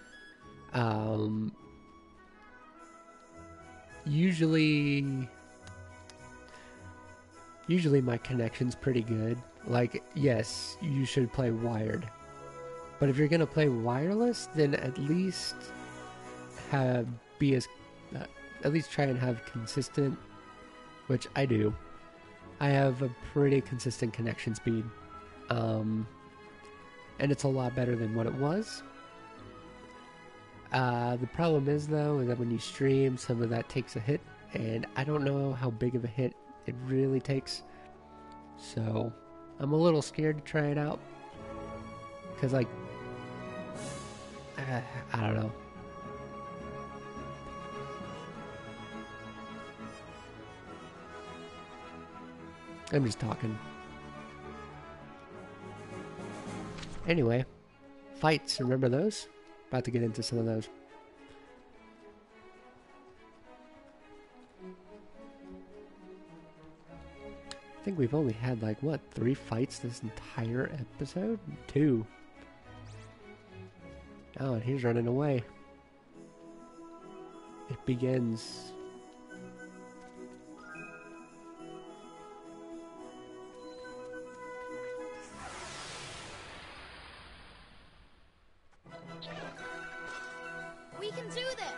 Usually my connection's pretty good. Like, yes, you should play wired. But if you're gonna play wireless, then at least at least try and have consistent, which I do. I have a pretty consistent connection speed, and it's a lot better than what it was. The problem is though, is that when you stream, some of that takes a hit, and I don't know how big of a hit it really takes. So I'm a little scared to try it out, because like, I don't know. I'm just talking. Anyway, fights, remember those? About to get into some of those. I think we've only had like, what, 3 fights this entire episode? 2. Oh, and he's running away. It begins. We can do this!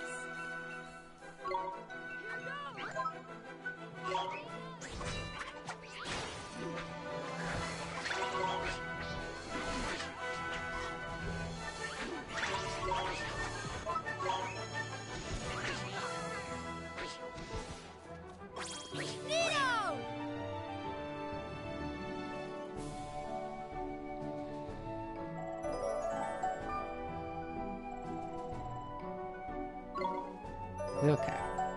Okay.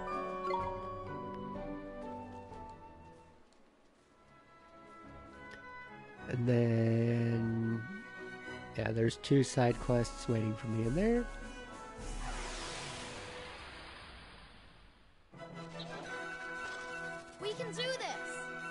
And then, yeah, there's 2 side quests waiting for me in there. We can do this!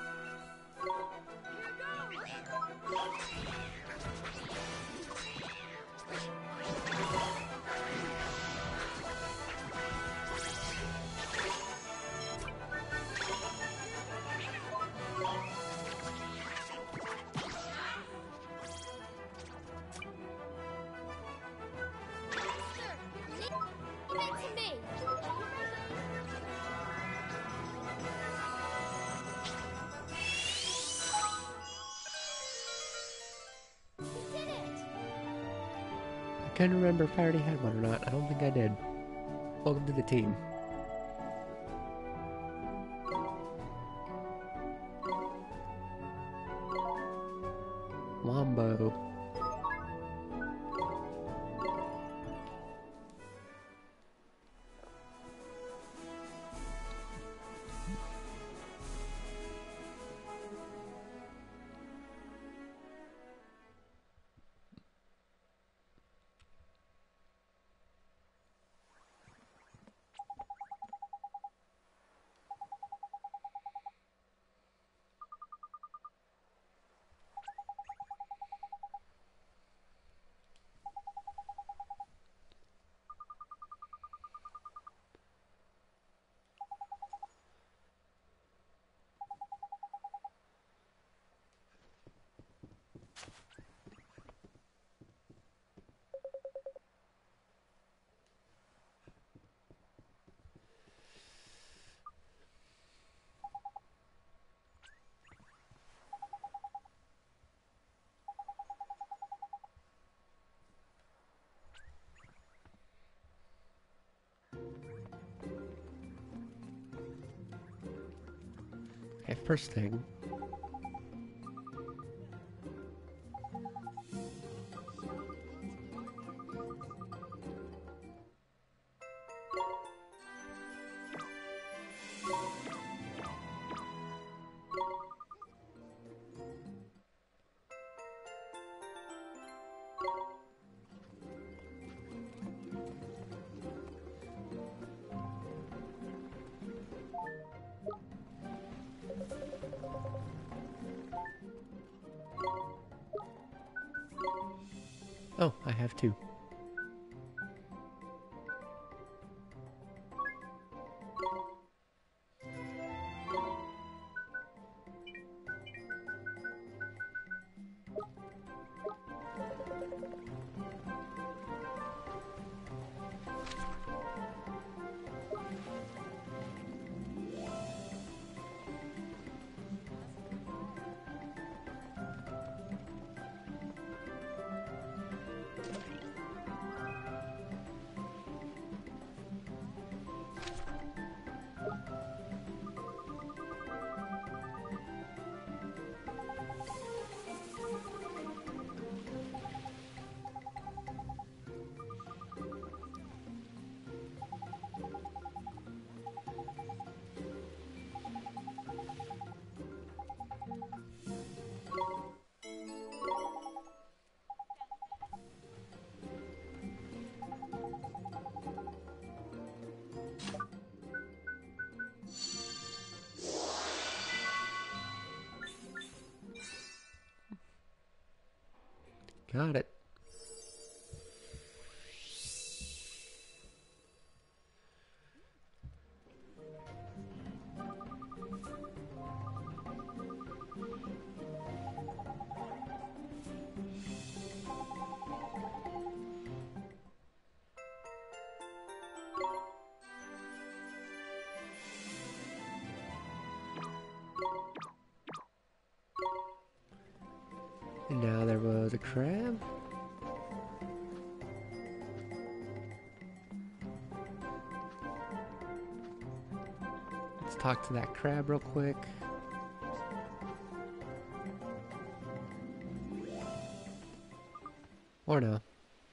I couldn't remember if I already had one or not. I don't think I did. Welcome to the team. Wombo. Okay, first thing. Oh, I have two. Got it. And now there was a crab. Let's talk to that crab real quick. Or no.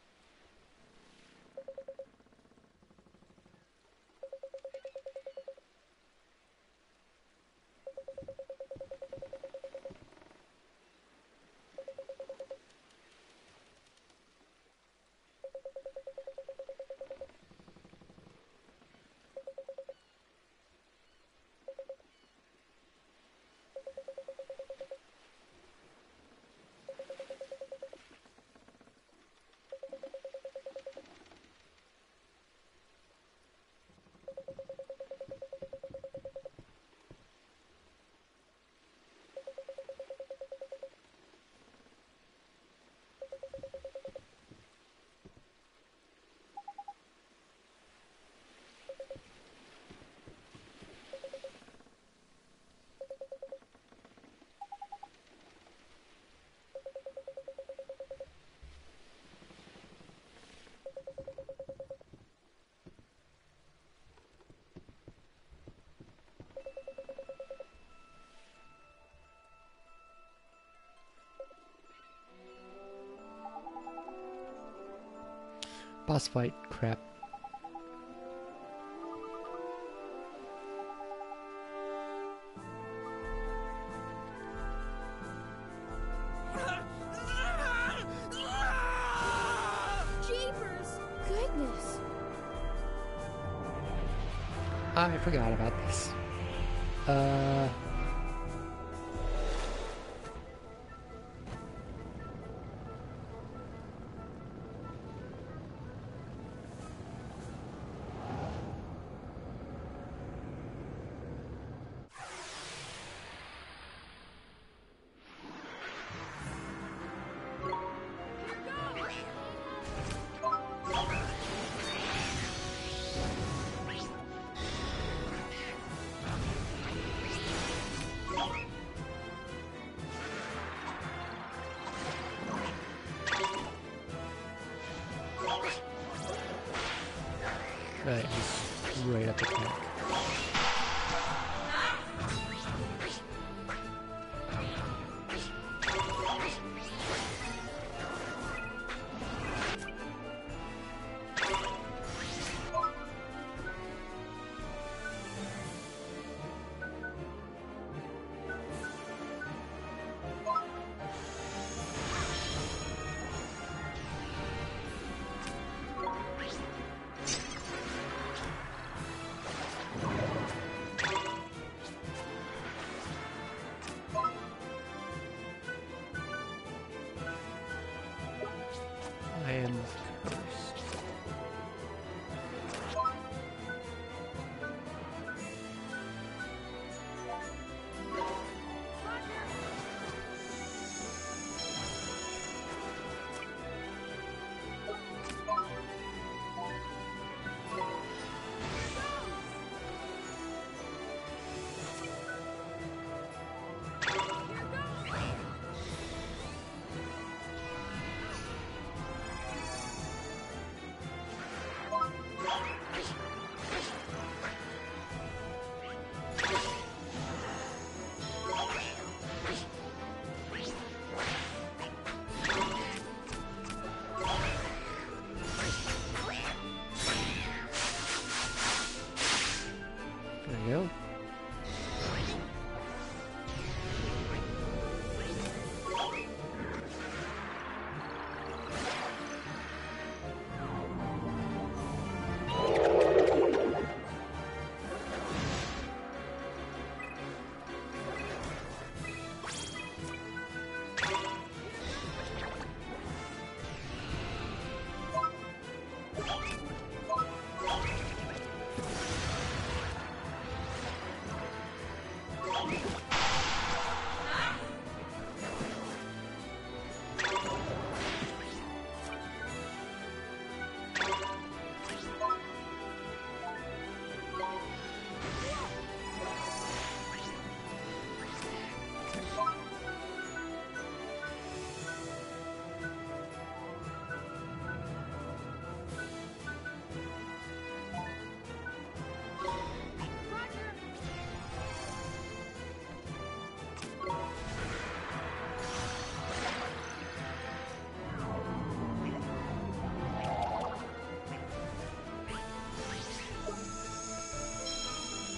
Boss fight, crap. Jeepers! Goodness! I forgot about this. Right, just right up attack.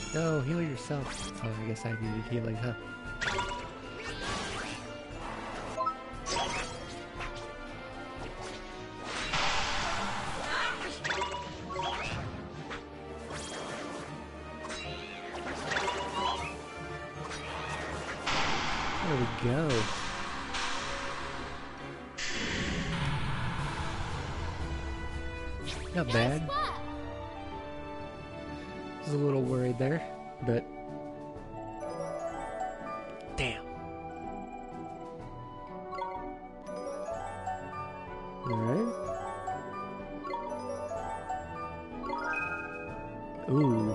No, heal yourself. Oh, I guess I needed healing, huh? There we go. Not bad. I was a little worried there, but damn. Alright. Ooh.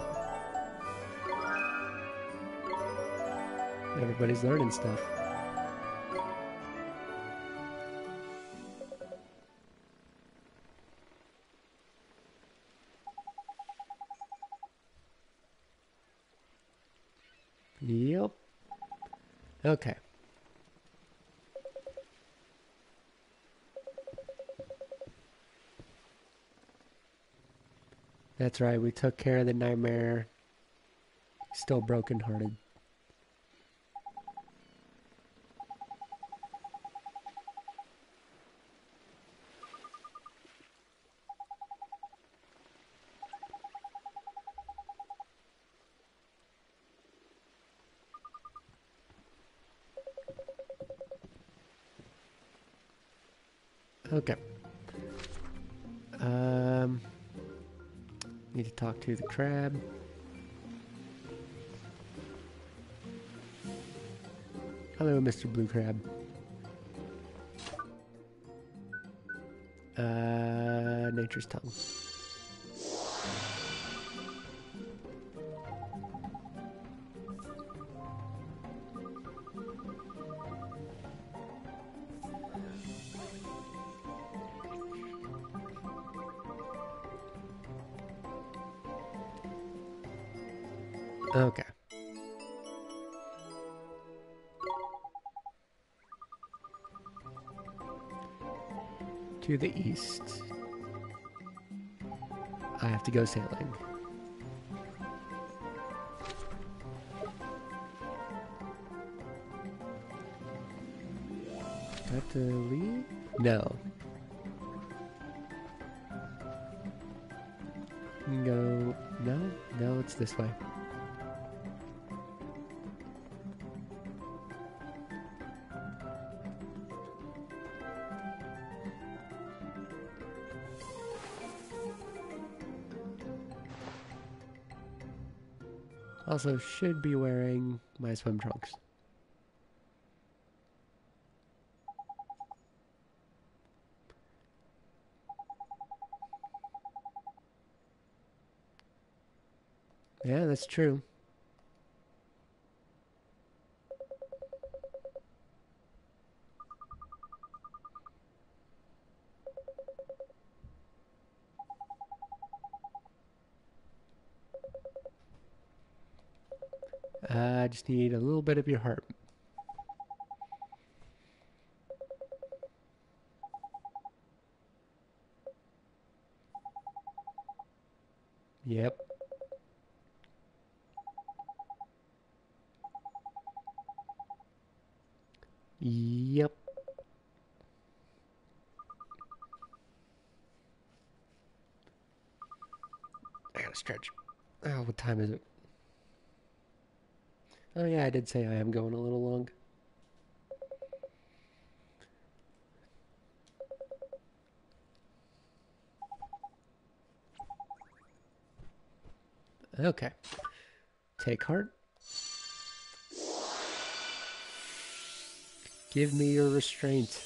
Everybody's learning stuff. Yep. Okay. That's right, we took care of the nightmare. Still brokenhearted. Okay. Need to talk to the crab. Hello, Mr. Blue Crab. Nature's Tongue. Okay. To the east. I have to go sailing. Got to leave? No. Go. No? No, it's this way. Also, should be wearing my swim trunks. Yeah, that's true. I just need a little bit of your heart. Yep. Yep. I gotta stretch. Oh, what time is it? Oh yeah, I did say I am going a little long. Okay. Take heart. Give me your restraint.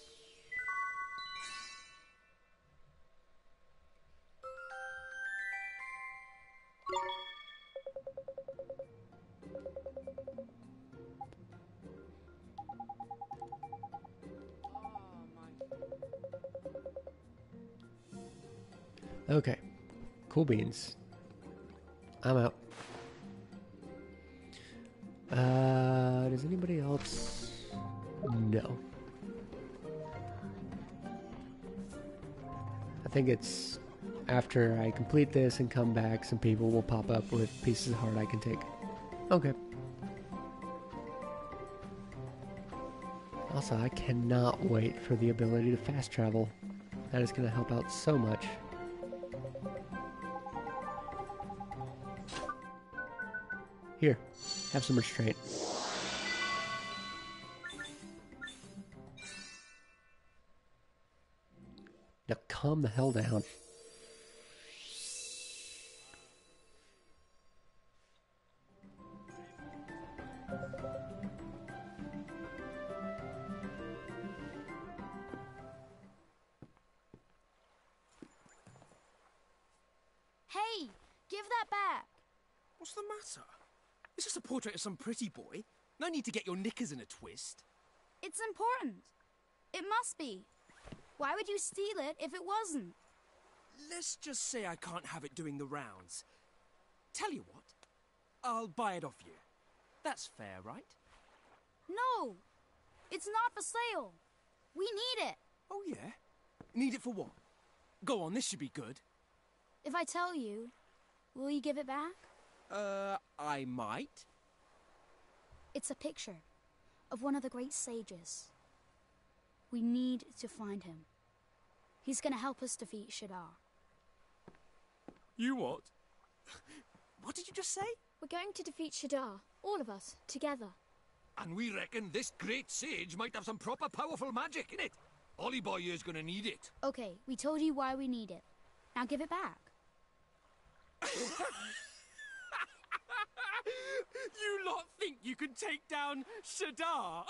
Okay. Cool beans. I'm out. Does anybody else? No. I think it's after I complete this and come back, some people will pop up with pieces of heart I can take. Okay. Also, I cannot wait for the ability to fast travel. That is going to help out so much. Here, have some restraint. Now calm the hell down. Hey, give that back. What's the matter? It's just a portrait of some pretty boy. No need to get your knickers in a twist. It's important. It must be. Why would you steal it if it wasn't? Let's just say I can't have it doing the rounds. Tell you what, I'll buy it off you. That's fair, right? No, it's not for sale. We need it. Oh, yeah? Need it for what? Go on, this should be good. If I tell you, will you give it back? I might. It's a picture of one of the great sages. We need to find him. He's gonna help us defeat Shadar. You what? What did you just say? We're going to defeat Shadar, all of us, together. And we reckon this great sage might have some proper powerful magic in it. Ollie boy here's gonna need it. Okay, we told you why we need it. Now give it back. You lot think you can take down Shadar?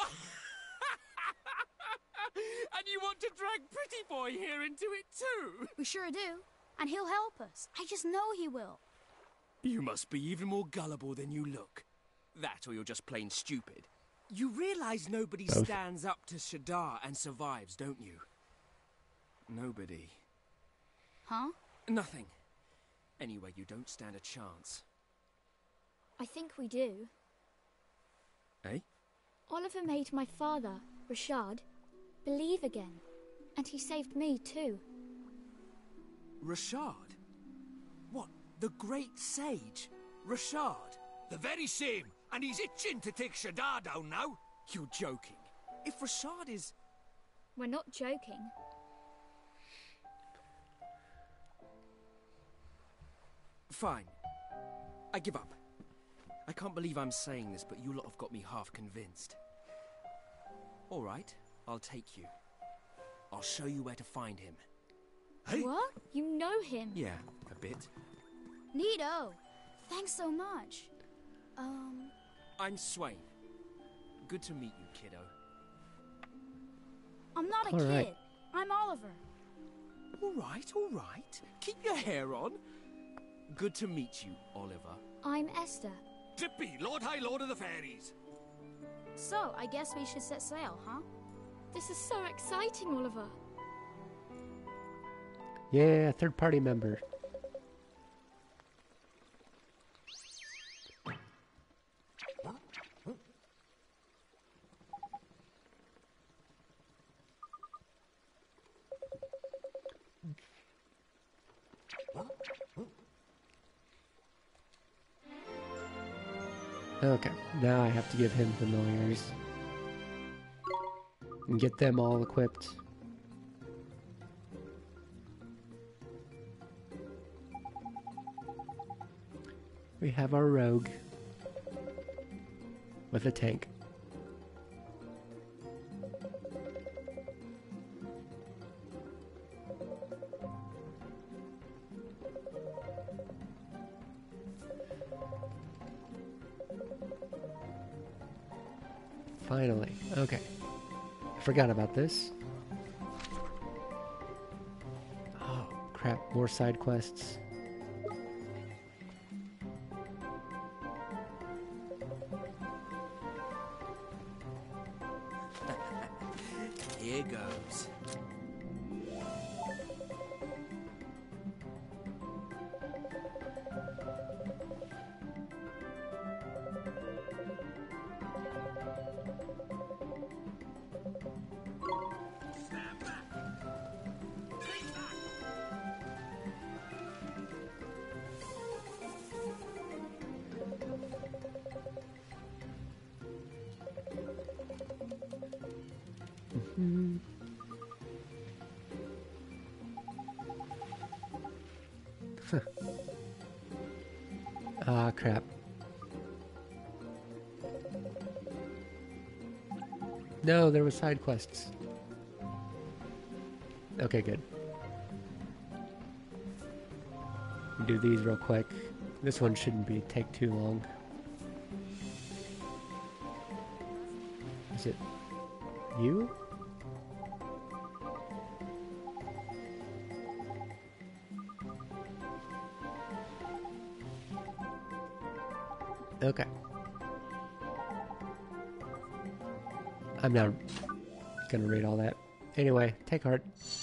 And you want to drag Pretty Boy here into it too? We sure do. And he'll help us. I just know he will. You must be even more gullible than you look. That or you're just plain stupid. You realise nobody Both. stands up to Shadar and survives, don't you? Nobody. Huh? Nothing. Anyway, you don't stand a chance. I think we do. Eh? Oliver made my father, Rashad, believe again. And he saved me too. Rashad? What, the great sage? Rashad? The very same. And he's itching to take Shadar down now. You're joking. If Rashad is... We're not joking. Fine. I give up. I can't believe I'm saying this, but you lot have got me half convinced. All right, I'll take you. I'll show you where to find him. Hey? What? You know him? Yeah, a bit. Neato. Thanks so much. I'm Swain. Good to meet you, kiddo. I'm not a All kid. right. I'm Oliver. All right. Keep your hair on. Good to meet you, Oliver. I'm Esther. Drippy, Lord High Lord of the Fairies. So, I guess we should set sail, huh? This is so exciting, Oliver. Yeah, third party member. Okay, now I have to give him familiars. And get them all equipped. We have our rogue. With a tank. Finally. Okay. I forgot about this. Oh, crap. More side quests. Here goes. Ah, crap. No, there were side quests. Okay, good. Do these real quick. This one shouldn't take too long. Is it you? Okay. I'm not gonna read all that. Anyway, take heart.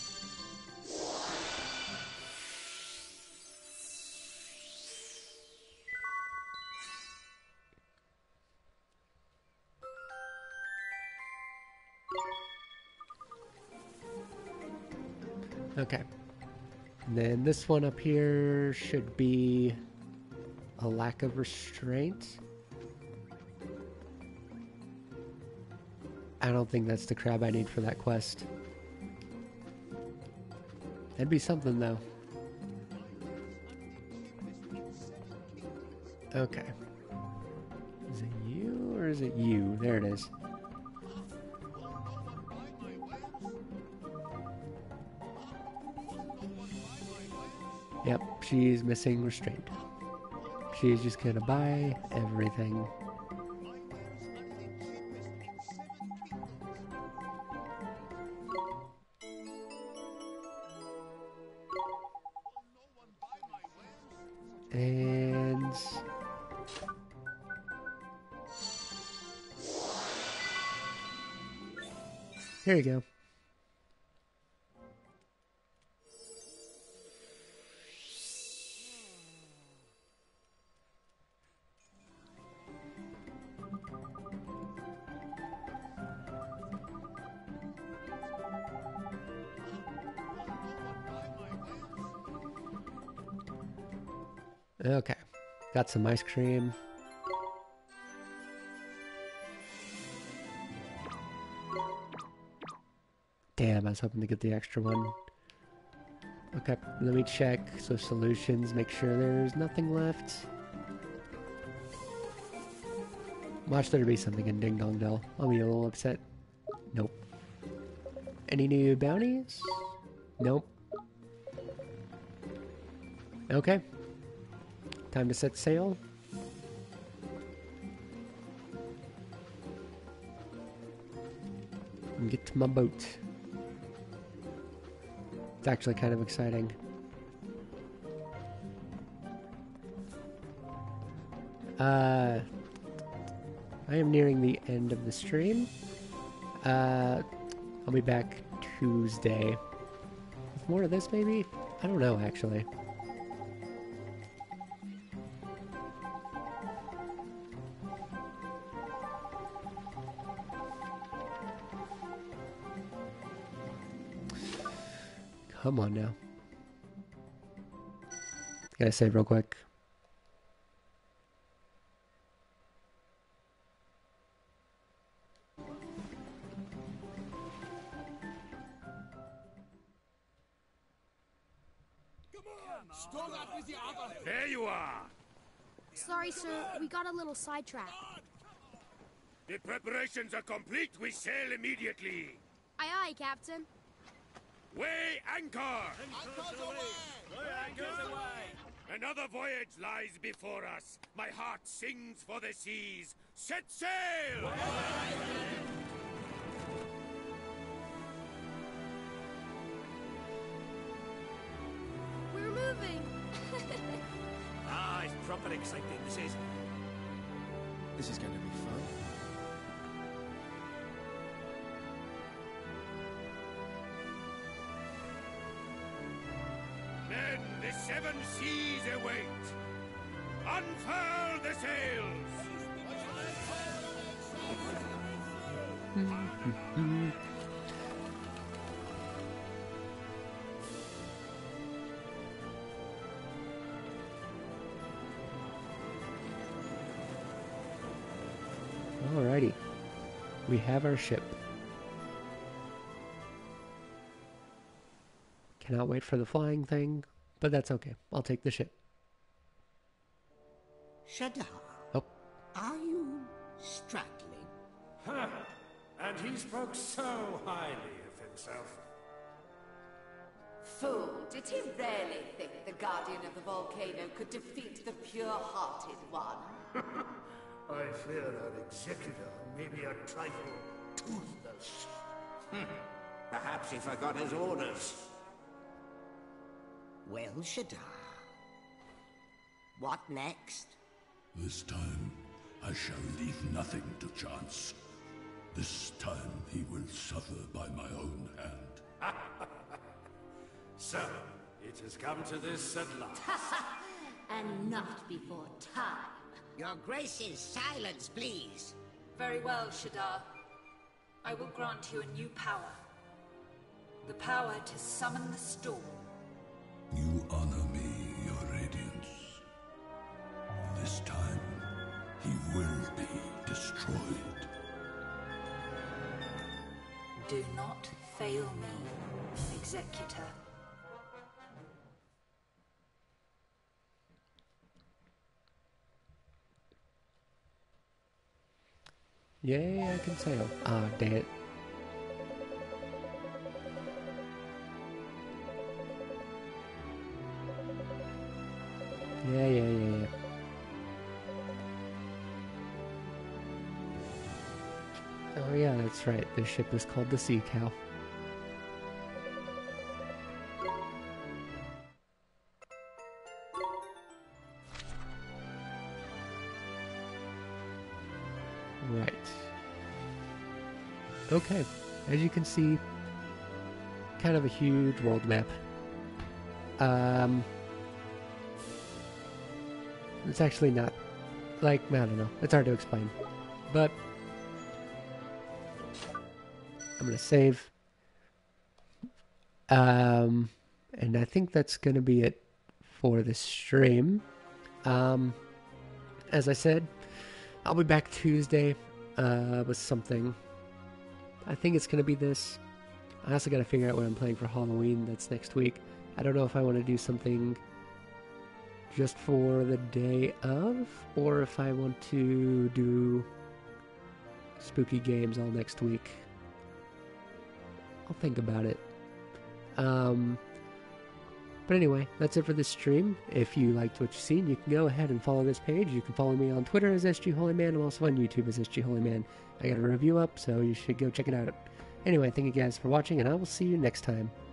Okay. And then this one up here should be a lack of restraint. I don't think that's the crab I need for that quest. That'd be something, though. Okay. Is it you or is it you? There it is. Yep, she's missing restraint. She's just gonna buy everything. And here you go. Okay, got some ice cream. Damn, I was hoping to get the extra one. Okay, let me check. So solutions, make sure there's nothing left. Watch there be something in Ding Dong Dell. I'll be a little upset. Nope. Any new bounties? Nope. Okay. Time to set sail. And get to my boat. It's actually kind of exciting. I am nearing the end of the stream. I'll be back Tuesday. With more of this, maybe? I don't know, actually. Come on now. Gotta save real quick. There you are! Sorry, sir. We got a little sidetracked. The preparations are complete. We sail immediately. Aye, aye, Captain. Weigh anchor! Anchors away! Another voyage lies before us. My heart sings for the seas. Set sail! We're moving. It's proper exciting, this is. This is going to be fun. Men, the seven seas await. Unfurl the sails! Alrighty. We have our ship. Cannot wait for the flying thing, but that's okay. I'll take the ship. Shadar, Oh, are you straddling? Huh. And he spoke so highly of himself. Fool, did he really think the Guardian of the Volcano could defeat the pure-hearted one? I fear our executor may be a trifle toothless. Perhaps he forgot his orders. Well, Shadar, what next? This time, I shall leave nothing to chance. This time, he will suffer by my own hand. So, it has come to this at last. And not before time. Your Grace's silence, please. Very well, Shadar. I will grant you a new power. The power to summon the storm. You honor me, your radiance. This time, he will be destroyed. Do not fail me, Executor. yay, I can sail. Ah, dang it. Yeah. Oh yeah, that's right. This ship is called the Sea Cow. Right. Okay. As you can see, kind of a huge world map. It's actually not, like, I don't know. It's hard to explain. But I'm going to save. And I think that's going to be it for this stream. As I said, I'll be back Tuesday with something. I think it's going to be this. I also got to figure out what I'm playing for Halloween. That's next week. I don't know if I want to do something just for the day of, or if I want to do spooky games all next week. I'll think about it. But anyway, that's it for this stream. If you liked what you've seen, you can go ahead and follow this page. You can follow me on Twitter as SGHolyman. I'm also on YouTube as SGHolyman. I got a review up, so you should go check it out. Anyway, thank you guys for watching, and I will see you next time.